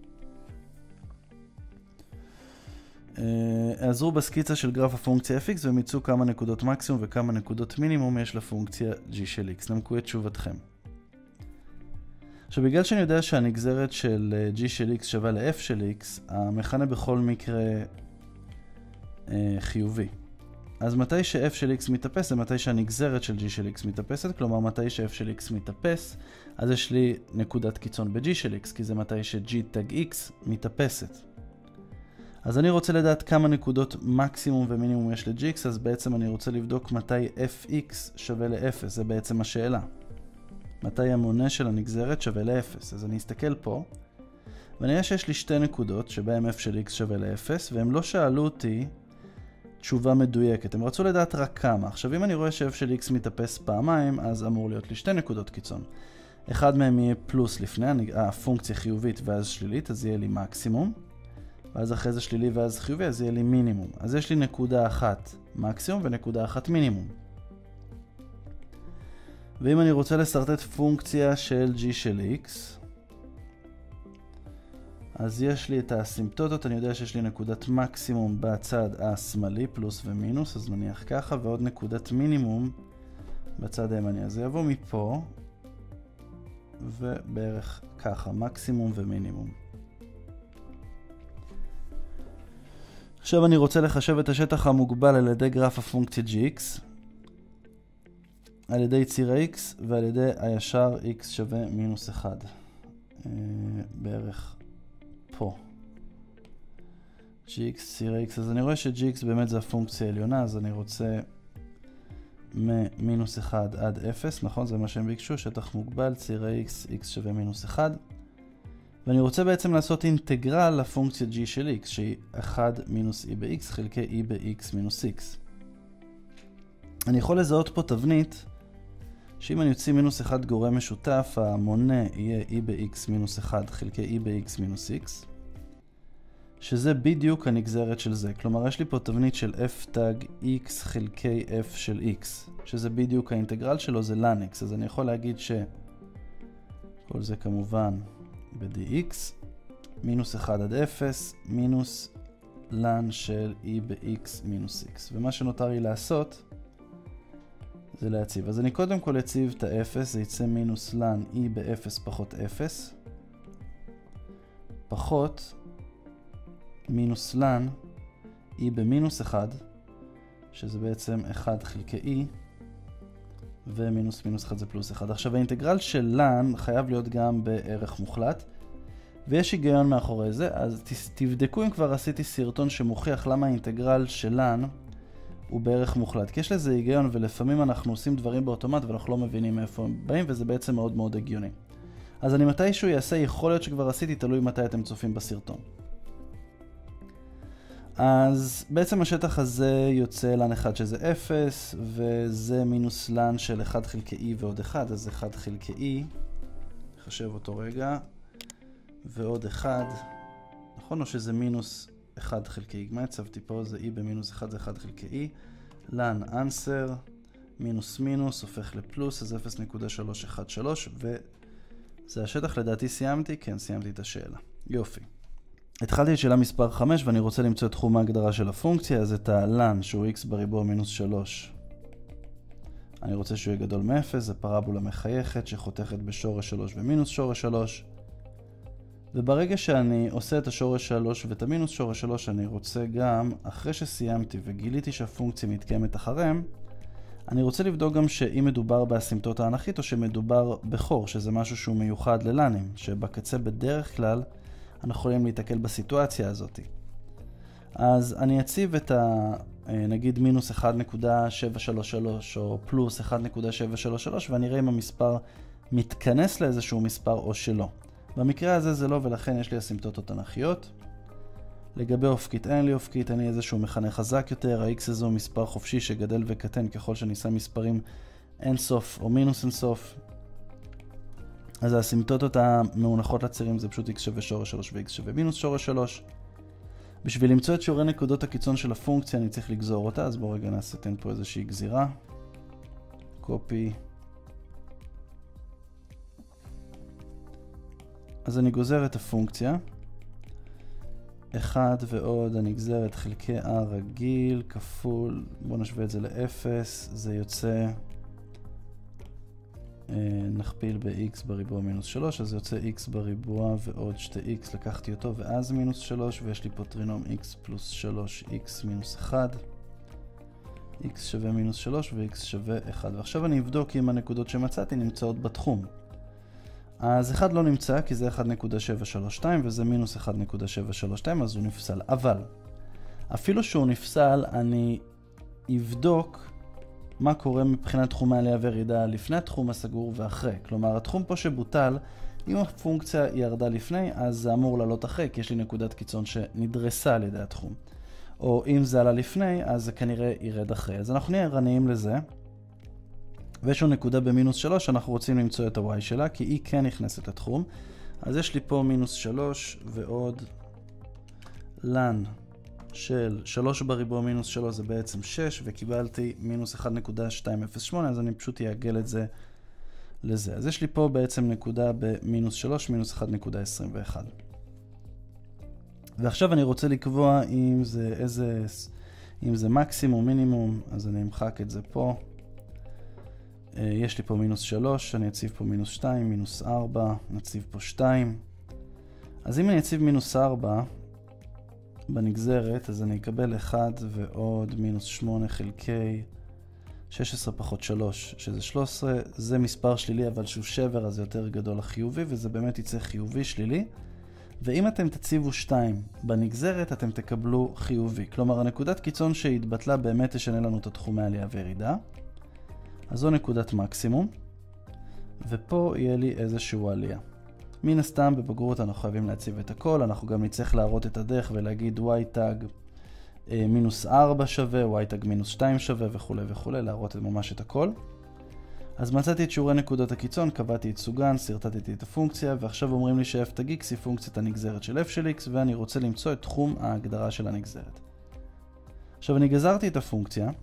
עזרו בסקיצה של גרף הפונקציה אף אקס ומיצאו כמה נקודות מקסימום וכמה נקודות מינימום יש לפונקציה g של x. נמקו את תשובתכם. עכשיו, בגלל שאני יודע שהנגזרת של g של x שווה ל-f של x, המכנה בכל מקרה אה, חיובי. אז מתי ש-f של x מתאפס זה מתי שהנגזרת של g של x מתאפסת, כלומר מתי ש-f של x מתאפס, אז יש לי נקודת קיצון ב-g של x, כי זה מתי ש-g תג x מתאפסת. אז אני רוצה לדעת כמה נקודות מקסימום ומינימום יש ל-ג'י אקס, אז בעצם אני רוצה לבדוק מתי אף אקס שווה ל-אפס, זה בעצם השאלה. מתי המונה של הנגזרת שווה ל-אפס. אז אני אסתכל פה, ואני רואה שיש לי שתי נקודות שבהן f של x שווה ל-אפס, והם לא שאלו אותי תשובה מדויקת, הם רצו לדעת רק כמה. עכשיו אם אני רואה ש-f של x מתאפס פעמיים, אז אמור להיות לי שתי נקודות קיצון. אחד מהם יהיה פלוס לפני, הפונקציה חיובית ואז שלילית, אז יהיה לי מקסימום. ואז אחרי זה שלילי ואז חיובי, אז יהיה לי מינימום. אז יש לי נקודה אחת מקסימום ונקודה אחת מינימום. ואם אני רוצה לסרטט פונקציה של g של x, אז יש לי את האסימפטוטות, אני יודע שיש לי נקודת מקסימום בצד השמאלי, פלוס ומינוס, אז נניח ככה, ועוד נקודת מינימום בצד הימני. אז זה יבוא מפה, ובערך ככה, מקסימום ומינימום. עכשיו אני רוצה לחשב את השטח המוגבל על ידי גרף הפונקציה ג'י-אקס, על ידי ציר ה-X ועל ידי הישר X שווה מינוס אחד. בערך פה. ג'י-X, ציר ה-X, אז אני רואה ש-ג'י-X באמת זה הפונקציה העליונה, אז אני רוצה מ-מינוס אחד עד אפס, נכון? זה מה שהם ביקשו, שטח מוגבל, ציר ה-X, X שווה מינוס אחד. ואני רוצה בעצם לעשות אינטגרל לפונקציה G של X, שהיא אחד מינוס E ב-X חלקי E ב-X מינוס X. אני יכול לזהות פה תבנית, שאם אני יוציא מינוס אחד גורם משותף, המונה יהיה E ב-X מינוס אחד חלקי E ב-X מינוס X, שזה בדיוק הנגזרת של זה. כלומר, יש לי פה תבנית של F תג X חלקי F של X, שזה בדיוק האינטגרל שלו, זה ln X. אז אני יכול להגיד שכל זה כמובן ב-dx, מינוס אחד עד אפס, מינוס ln של E ב-X מינוס X. ומה שנותר לי לעשות, זה להציב. אז אני קודם כל אציב את ה-אפס, זה יצא מינוס ln E ב-אפס פחות אפס, פחות מינוס ln E במינוס אחד, שזה בעצם אחד חלקי E, ומינוס מינוס אחד זה פלוס אחד. עכשיו האינטגרל של ln חייב להיות גם בערך מוחלט, ויש היגיון מאחורי זה, אז תבדקו אם כבר עשיתי סרטון שמוכיח למה האינטגרל של ln הוא בערך מוחלט. כי יש לזה היגיון, ולפעמים אנחנו עושים דברים באוטומט ואנחנו לא מבינים מאיפה הם באים, וזה בעצם מאוד מאוד הגיוני. אז אני מתישהו יעשה, יכול להיות שכבר עשיתי, תלוי מתי אתם צופים בסרטון. אז בעצם השטח הזה יוצא ln אחד שזה אפס, וזה מינוס ln של אחד חלקי E ועוד אחד, אז אחד חלקי E, נחשב אותו רגע, ועוד אחד, נכון? או שזה מינוס אחד חלקי E, מה הצבתי פה? זה E במינוס אחד, זה אחד חלקי E, ln answer, מינוס מינוס, הופך לפלוס, אז אפס נקודה שלוש אחת שלוש, וזה השטח. לדעתי סיימתי? כן, סיימתי את השאלה. יופי. התחלתי את שאלה מספר חמש, ואני רוצה למצוא את תחום ההגדרה של הפונקציה, אז את ה-ln שהוא x בריבוע מינוס שלוש. אני רוצה שהוא יהיה גדול מ-אפס, זה פרבולה מחייכת שחותכת בשורש שלוש ומינוס שורש שלוש. וברגע שאני עושה את השורש שלוש ואת המינוס שורש שלוש, אני רוצה גם, אחרי שסיימתי וגיליתי שהפונקציה מתקיימת אחריהם, אני רוצה לבדוק גם שאם מדובר באסימפטוטה אנכית או שמדובר בחור, שזה משהו שהוא מיוחד ללנים, שבקצה בדרך כלל אנחנו יכולים להתקל בסיטואציה הזאת. אז אני אציב את ה... נגיד מינוס אחד נקודה שבע שלוש שלוש או פלוס אחד נקודה שבע שלוש שלוש, ואני אראה אם המספר מתכנס לאיזשהו מספר או שלא. במקרה הזה זה לא, ולכן יש לי אסימפטוטות אנכיות. לגבי אופקית, אין לי אופקית, אני איזשהו מכנה חזק יותר. ה-x הזה הוא מספר חופשי שגדל וקטן ככל שניסה מספרים אינסוף או מינוס אינסוף. אז האסימפטוטות המאונחות לצירים זה פשוט x שווה שורש שלוש ו-x שווה מינוס שורש שלוש. בשביל למצוא את שיעורי נקודות הקיצון של הפונקציה אני צריך לגזור אותה, אז בואו רגע נעשה פה איזושהי גזירה. קופי. אז אני גוזר את הפונקציה. אחד ועוד הנגזרת חלקי r רגיל כפול, בואו נשווה את זה ל-אפס, זה יוצא, נכפיל ב-x בריבוע מינוס שלוש, אז זה יוצא x בריבוע ועוד שתי x, לקחתי אותו ואז מינוס שלוש, ויש לי פה טרינום x פלוס שלוש, x מינוס אחד, x שווה מינוס שלוש ו-x שווה אחד. ועכשיו אני אבדוק אם הנקודות שמצאתי נמצאות בתחום. אז אחד לא נמצא כי זה אחד נקודה שבע שלוש שתיים וזה מינוס אחד נקודה שבע שלוש שתיים, אז הוא נפסל. אבל אפילו שהוא נפסל, אני אבדוק מה קורה מבחינת תחום העלייה וירידה לפני התחום הסגור ואחרי. כלומר, התחום פה שבוטל, אם הפונקציה ירדה לפני, אז זה אמור לעלות אחרי, כי יש לי נקודת קיצון שנדרסה על ידי התחום. או אם זה עלה לפני, אז זה כנראה ירד אחרי. אז אנחנו נהיה ערניים לזה. ויש לנו נקודה במינוס שלוש, אנחנו רוצים למצוא את ה-y שלה, כי היא כן נכנסת לתחום. אז יש לי פה מינוס שלוש ועוד ln של שלוש בריבוע מינוס שלוש זה בעצם שש, וקיבלתי מינוס אחד נקודה שתיים אפס שמונה, אז אני פשוט אעגל את זה לזה. אז יש לי פה בעצם נקודה במינוס שלוש, מינוס אחד נקודה עשרים ואחת. ועכשיו אני רוצה לקבוע אם זה איזה, אם זה מקסימום, מינימום, אז אני אמחק את זה פה. יש לי פה מינוס שלוש, אני אציב פה מינוס שתיים, מינוס ארבע, נציב פה שתיים. אז אם אני אציב מינוס ארבע בנגזרת, אז אני אקבל אחד ועוד מינוס שמונה חלקי שש עשרה פחות שלוש, שזה שלוש עשרה. זה מספר שלילי, אבל שהוא שבר, אז זה יותר גדול החיובי, וזה באמת יצא חיובי שלילי. ואם אתם תציבו שתיים בנגזרת, אתם תקבלו חיובי. כלומר, הנקודת קיצון שהתבטלה באמת תשנה לנו את התחומי עלייה וירידה. אז זו נקודת מקסימום, ופה יהיה לי איזשהו עלייה. מן הסתם בבגרות אנחנו חייבים להציב את הכל, אנחנו גם נצטרך להראות את הדרך ולהגיד y-tag מינוס ארבע שווה, y-tag מינוס שתיים שווה וכו' וכו', להראות ממש את הכל. אז מצאתי את שיעורי נקודות הקיצון, קבעתי את סוגן, סרטטתי את הפונקציה, ועכשיו אומרים לי ש-f-tag x היא פונקציית הנגזרת של f של x, ואני רוצה למצוא את תחום ההגדרה של הנגזרת. עכשיו אני גזרתי את הפונקציה,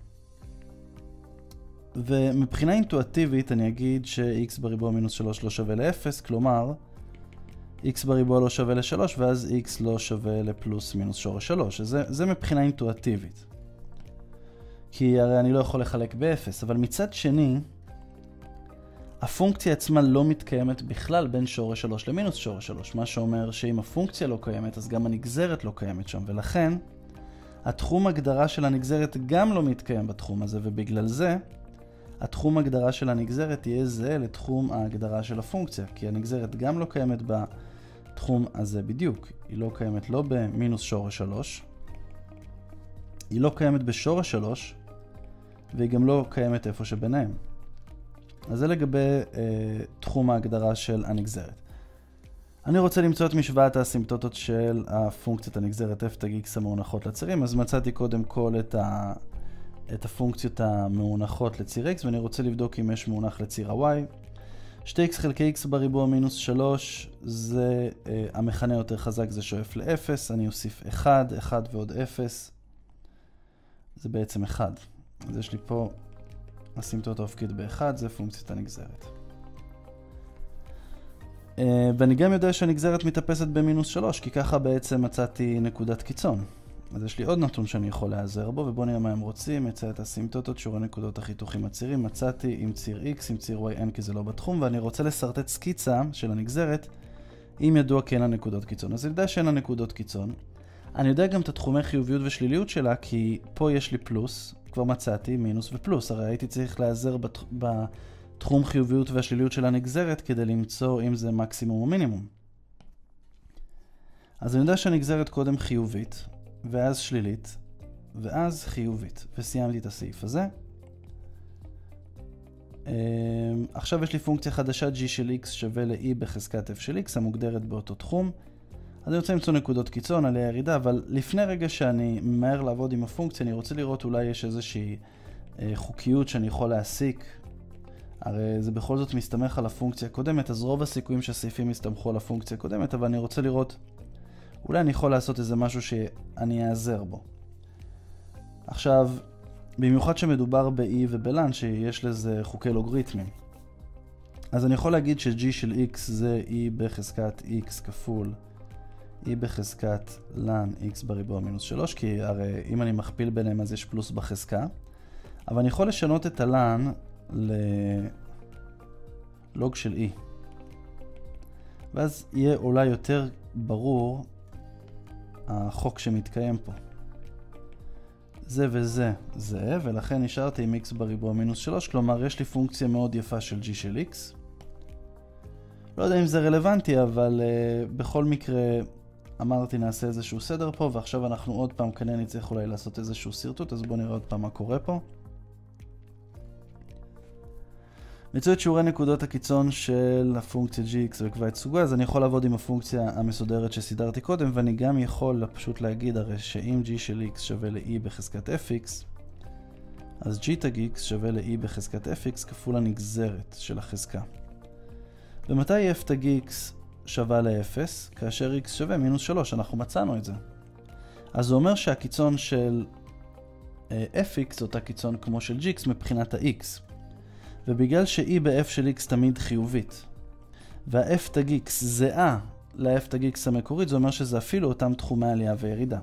ומבחינה אינטואטיבית אני אגיד ש-x בריבוע מינוס שלוש לא שווה ל-אפס, כלומר x בריבוע לא שווה ל-שלוש, ואז x לא שווה לפלוס מינוס שורש שלוש. זה, זה מבחינה אינטואטיבית. כי הרי אני לא יכול לחלק ב-אפס, אבל מצד שני, הפונקציה עצמה לא מתקיימת בכלל בין שורש שלוש למינוס שורש שלוש, מה שאומר שאם הפונקציה לא קיימת, אז גם הנגזרת לא קיימת שם, ולכן התחום הגדרה של הנגזרת גם לא מתקיים בתחום הזה, ובגלל זה התחום הגדרה של הנגזרת יהיה זהה לתחום ההגדרה של הפונקציה, כי הנגזרת גם לא קיימת בתחום הזה בדיוק. היא לא קיימת לא במינוס שורש שלוש, היא לא קיימת בשורש שלוש, והיא גם לא קיימת איפה שביניהם. אז זה לגבי אה, תחום ההגדרה של הנגזרת. אני רוצה למצוא את משוואת האסימפטוטות של הפונקציית הנגזרת f-tag x המאונחות לצירים, אז מצאתי קודם כל את ה... את הפונקציות המאונחות לציר x, ואני רוצה לבדוק אם יש מאונח לציר ה-y. שתי אקס חלקי x בריבוע מינוס שלוש, זה אה, המכנה יותר חזק, זה שואף ל-אפס. אני אוסיף אחד, אחד ועוד אפס. זה בעצם אחד. אז יש לי פה אסימפטוטה אופקית ב-אחד, זה פונקציית הנגזרת. אה, ואני גם יודע שהנגזרת מתאפסת במינוס שלוש, כי ככה בעצם מצאתי נקודת קיצון. אז יש לי עוד נתון שאני יכול להיעזר בו, ובואו נראה מה הם רוצים. מצא את האסימפטוטות, שיעורי נקודות החיתוכים הצירים. מצאתי עם ציר x, עם ציר y, אין כי זה לא בתחום, ואני רוצה לסרטט סקיצה של הנגזרת, אם ידוע כי אין לה נקודות קיצון. אז אני יודע שאין לה נקודות קיצון. אני יודע גם את התחומי חיוביות ושליליות שלה, כי פה יש לי פלוס, כבר מצאתי מינוס ופלוס. הרי הייתי צריך להיעזר בת... בתחום חיוביות והשליליות של הנגזרת, כדי למצוא אם זה מקסימום או מינימום. אז אני יודע שהנגזרת קודם חיובית, ואז שלילית, ואז חיובית, וסיימתי את הסעיף הזה. עכשיו יש לי פונקציה חדשה g של x שווה ל-e בחזקת f של x, המוגדרת באותו תחום. אז אני רוצה למצוא נקודות קיצון עליה ירידה, אבל לפני רגע שאני ממהר לעבוד עם הפונקציה, אני רוצה לראות אולי יש איזושהי חוקיות שאני יכול להסיק. הרי זה בכל זאת מסתמך על הפונקציה הקודמת, אז רוב הסיכויים שהסעיפים יסתמכו על הפונקציה הקודמת, אבל אני רוצה לראות אולי אני יכול לעשות איזה משהו שאני אעזר בו. עכשיו, במיוחד שמדובר ב-e וב-ln, שיש לזה חוקי לוגריתמים. אז אני יכול להגיד ש-g של x זה e בחזקת x כפול e בחזקת ln x בריבוע מינוס שלוש, כי הרי אם אני מכפיל ביניהם אז יש פלוס בחזקה. אבל אני יכול לשנות את ה-ln ללוג של e. ואז יהיה אולי יותר ברור החוק שמתקיים פה. זה וזה זה, ולכן נשארתי עם x בריבוע מינוס שלוש, כלומר יש לי פונקציה מאוד יפה של g של x. לא יודע אם זה רלוונטי, אבל uh, בכל מקרה אמרתי נעשה איזשהו סדר פה, ועכשיו אנחנו עוד פעם כנראה נצטרך אולי לעשות איזשהו סרטוט, אז בואו נראה עוד פעם מה קורה פה. מצאו את שיעורי נקודות הקיצון של הפונקציה gx וקבע את סוגה, אז אני יכול לעבוד עם הפונקציה המסודרת שסידרתי קודם, ואני גם יכול פשוט להגיד הרי שאם g של x שווה ל-e בחזקת fx, אז g-tag x שווה ל-e בחזקת fx כפול הנגזרת של החזקה. ומתי f-tag x שווה ל-אפס? כאשר x שווה מינוס שלוש, אנחנו מצאנו את זה. אז זה אומר שהקיצון של fx זה אותה קיצון כמו של gx מבחינת ה-x. ובגלל ש-e ב-f של x תמיד חיובית, וה-f-tag x זהה ל-f תג x המקורית, זה אומר שזה אפילו אותם תחומי עלייה וירידה.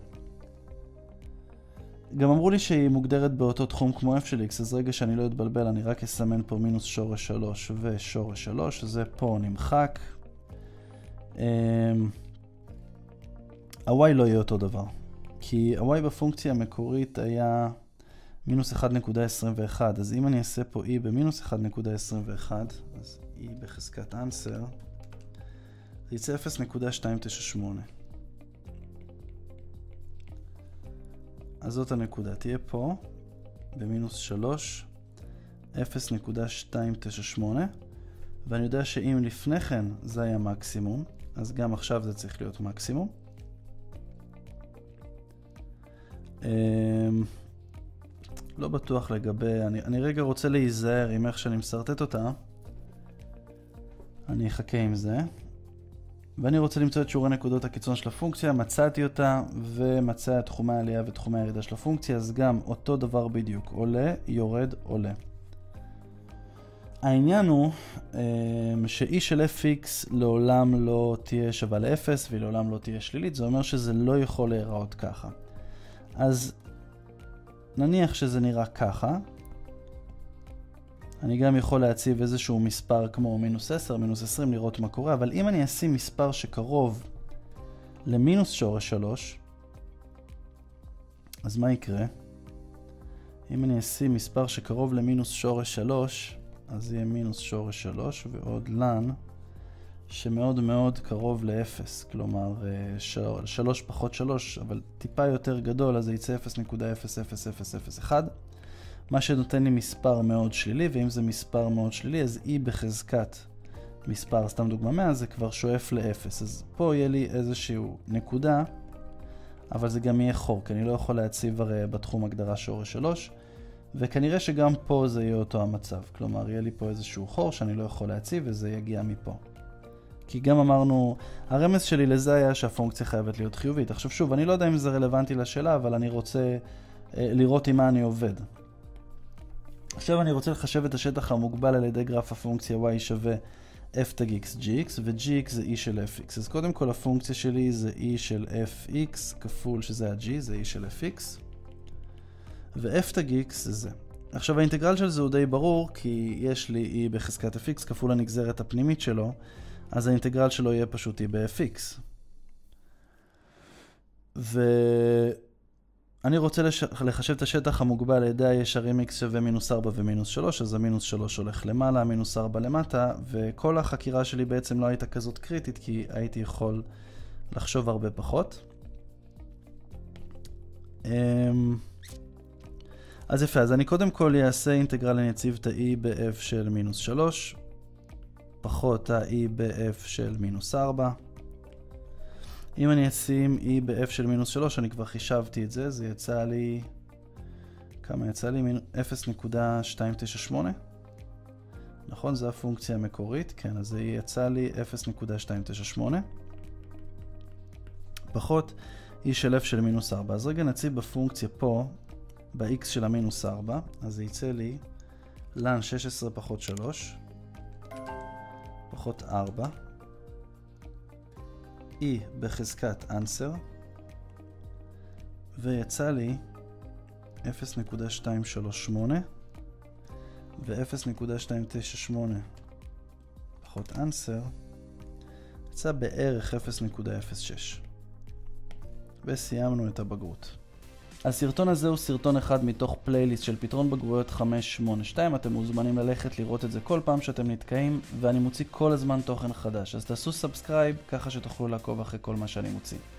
גם אמרו לי שהיא מוגדרת באותו תחום כמו f של x, אז רגע שאני לא אתבלבל, אני רק אסמן פה מינוס שורש שלוש ושורש שלוש, זה פה נמחק. ה-y לא יהיה אותו דבר, כי ה-y בפונקציה המקורית היה מינוס אחת נקודה עשרים ואחת, אז אם אני אעשה פה e במינוס אחת נקודה עשרים ואחת, אז e בחזקת answer, זה יצא אפס נקודה שתיים תשע שמונה. אז זאת הנקודה, תהיה פה במינוס שלוש, אפס נקודה שתיים תשע שמונה, ואני יודע שאם לפני כן זה היה מקסימום, אז גם עכשיו זה צריך להיות מקסימום. לא בטוח לגבי, אני, אני רגע רוצה להיזהר עם איך שאני מסרטט אותה. אני אחכה עם זה. ואני רוצה למצוא את שיעורי נקודות הקיצון של הפונקציה, מצאתי אותה ומצא את תחומי העלייה ותחומי הירידה של הפונקציה, אז גם אותו דבר בדיוק, עולה, יורד, עולה. העניין הוא ש-e של f(x) לעולם לא תהיה שווה ל-אפס והיא לעולם לא תהיה שלילית, זה אומר שזה לא יכול להיראות ככה. אז נניח שזה נראה ככה, אני גם יכול להציב איזשהו מספר כמו מינוס עשר, מינוס עשרים, לראות מה קורה, אבל אם אני אשים מספר שקרוב למינוס שורש שלוש, אז מה יקרה? אם אני אשים מספר שקרוב למינוס שורש שלוש, אז יהיה מינוס שורש שלוש ועוד לן שמאוד מאוד קרוב ל-אפס, כלומר שלוש פחות שלוש, אבל טיפה יותר גדול, אז זה יצא אפס נקודה אפס אפס אפס אפס אחת. מה שנותן לי מספר מאוד שלילי, ואם זה מספר מאוד שלילי, אז e בחזקת מספר, סתם דוגמה מאה, זה כבר שואף ל-אפס. אז פה יהיה לי איזשהו נקודה, אבל זה גם יהיה חור, כי אני לא יכול להציב הרי בתחום הגדרה שורש שלוש, וכנראה שגם פה זה יהיה אותו המצב. כלומר, יהיה לי פה איזשהו חור שאני לא יכול להציב, וזה יגיע מפה. כי גם אמרנו, הרמז שלי לזה היה שהפונקציה חייבת להיות חיובית. עכשיו שוב, אני לא יודע אם זה רלוונטי לשאלה, אבל אני רוצה אה, לראות עם מה אני עובד. עכשיו אני רוצה לחשב את השטח המוגבל על ידי גרף הפונקציה y שווה f תג x gx, ו-gx זה e של fx. אז קודם כל הפונקציה שלי זה e של fx כפול שזה ה-g, זה e של fx, ו-f תג x זה זה. עכשיו האינטגרל של זה הוא די ברור, כי יש לי e בחזקת fx כפול הנגזרת הפנימית שלו, אז האינטגרל שלו יהיה פשוט e ב-fx. ואני רוצה לש... לחשב את השטח המוגבל על ידי הישרים x שווה מינוס ארבע ומינוס שלוש, אז המינוס שלוש הולך למעלה, מינוס ארבע למטה, וכל החקירה שלי בעצם לא הייתה כזאת קריטית, כי הייתי יכול לחשוב הרבה פחות. אז יפה, אז אני קודם כל אעשה אינטגרל, אני אציב את ה-e ב-f של מינוס שלוש, פחות ה-e ב-f של מינוס ארבע. אם אני אשים e ב-f של מינוס שלוש, אני כבר חישבתי את זה, זה יצא לי, כמה יצא לי? אפס נקודה שתיים תשע שמונה. נכון, זו הפונקציה המקורית, כן, אז זה יצא לי אפס נקודה שתיים תשע שמונה. פחות e של f של מינוס ארבע. אז רגע נציב בפונקציה פה, ב-x של המינוס ארבע, אז זה יצא לי לן שש עשרה פחות שלוש, פחות ארבע. e בחזקת answer, ויצא לי אפס נקודה שתיים שלוש שמונה ו-אפס נקודה שתיים תשע שמונה פחות answer, יצא בערך אפס נקודה אפס שש. וסיימנו את הבגרות. הסרטון הזה הוא סרטון אחד מתוך פלייליסט של פתרון בגרויות חמש שמונה שתיים, אתם מוזמנים ללכת לראות את זה כל פעם שאתם נתקעים, ואני מוציא כל הזמן תוכן חדש, אז תעשו סאבסקרייב ככה שתוכלו לעקוב אחרי כל מה שאני מוציא.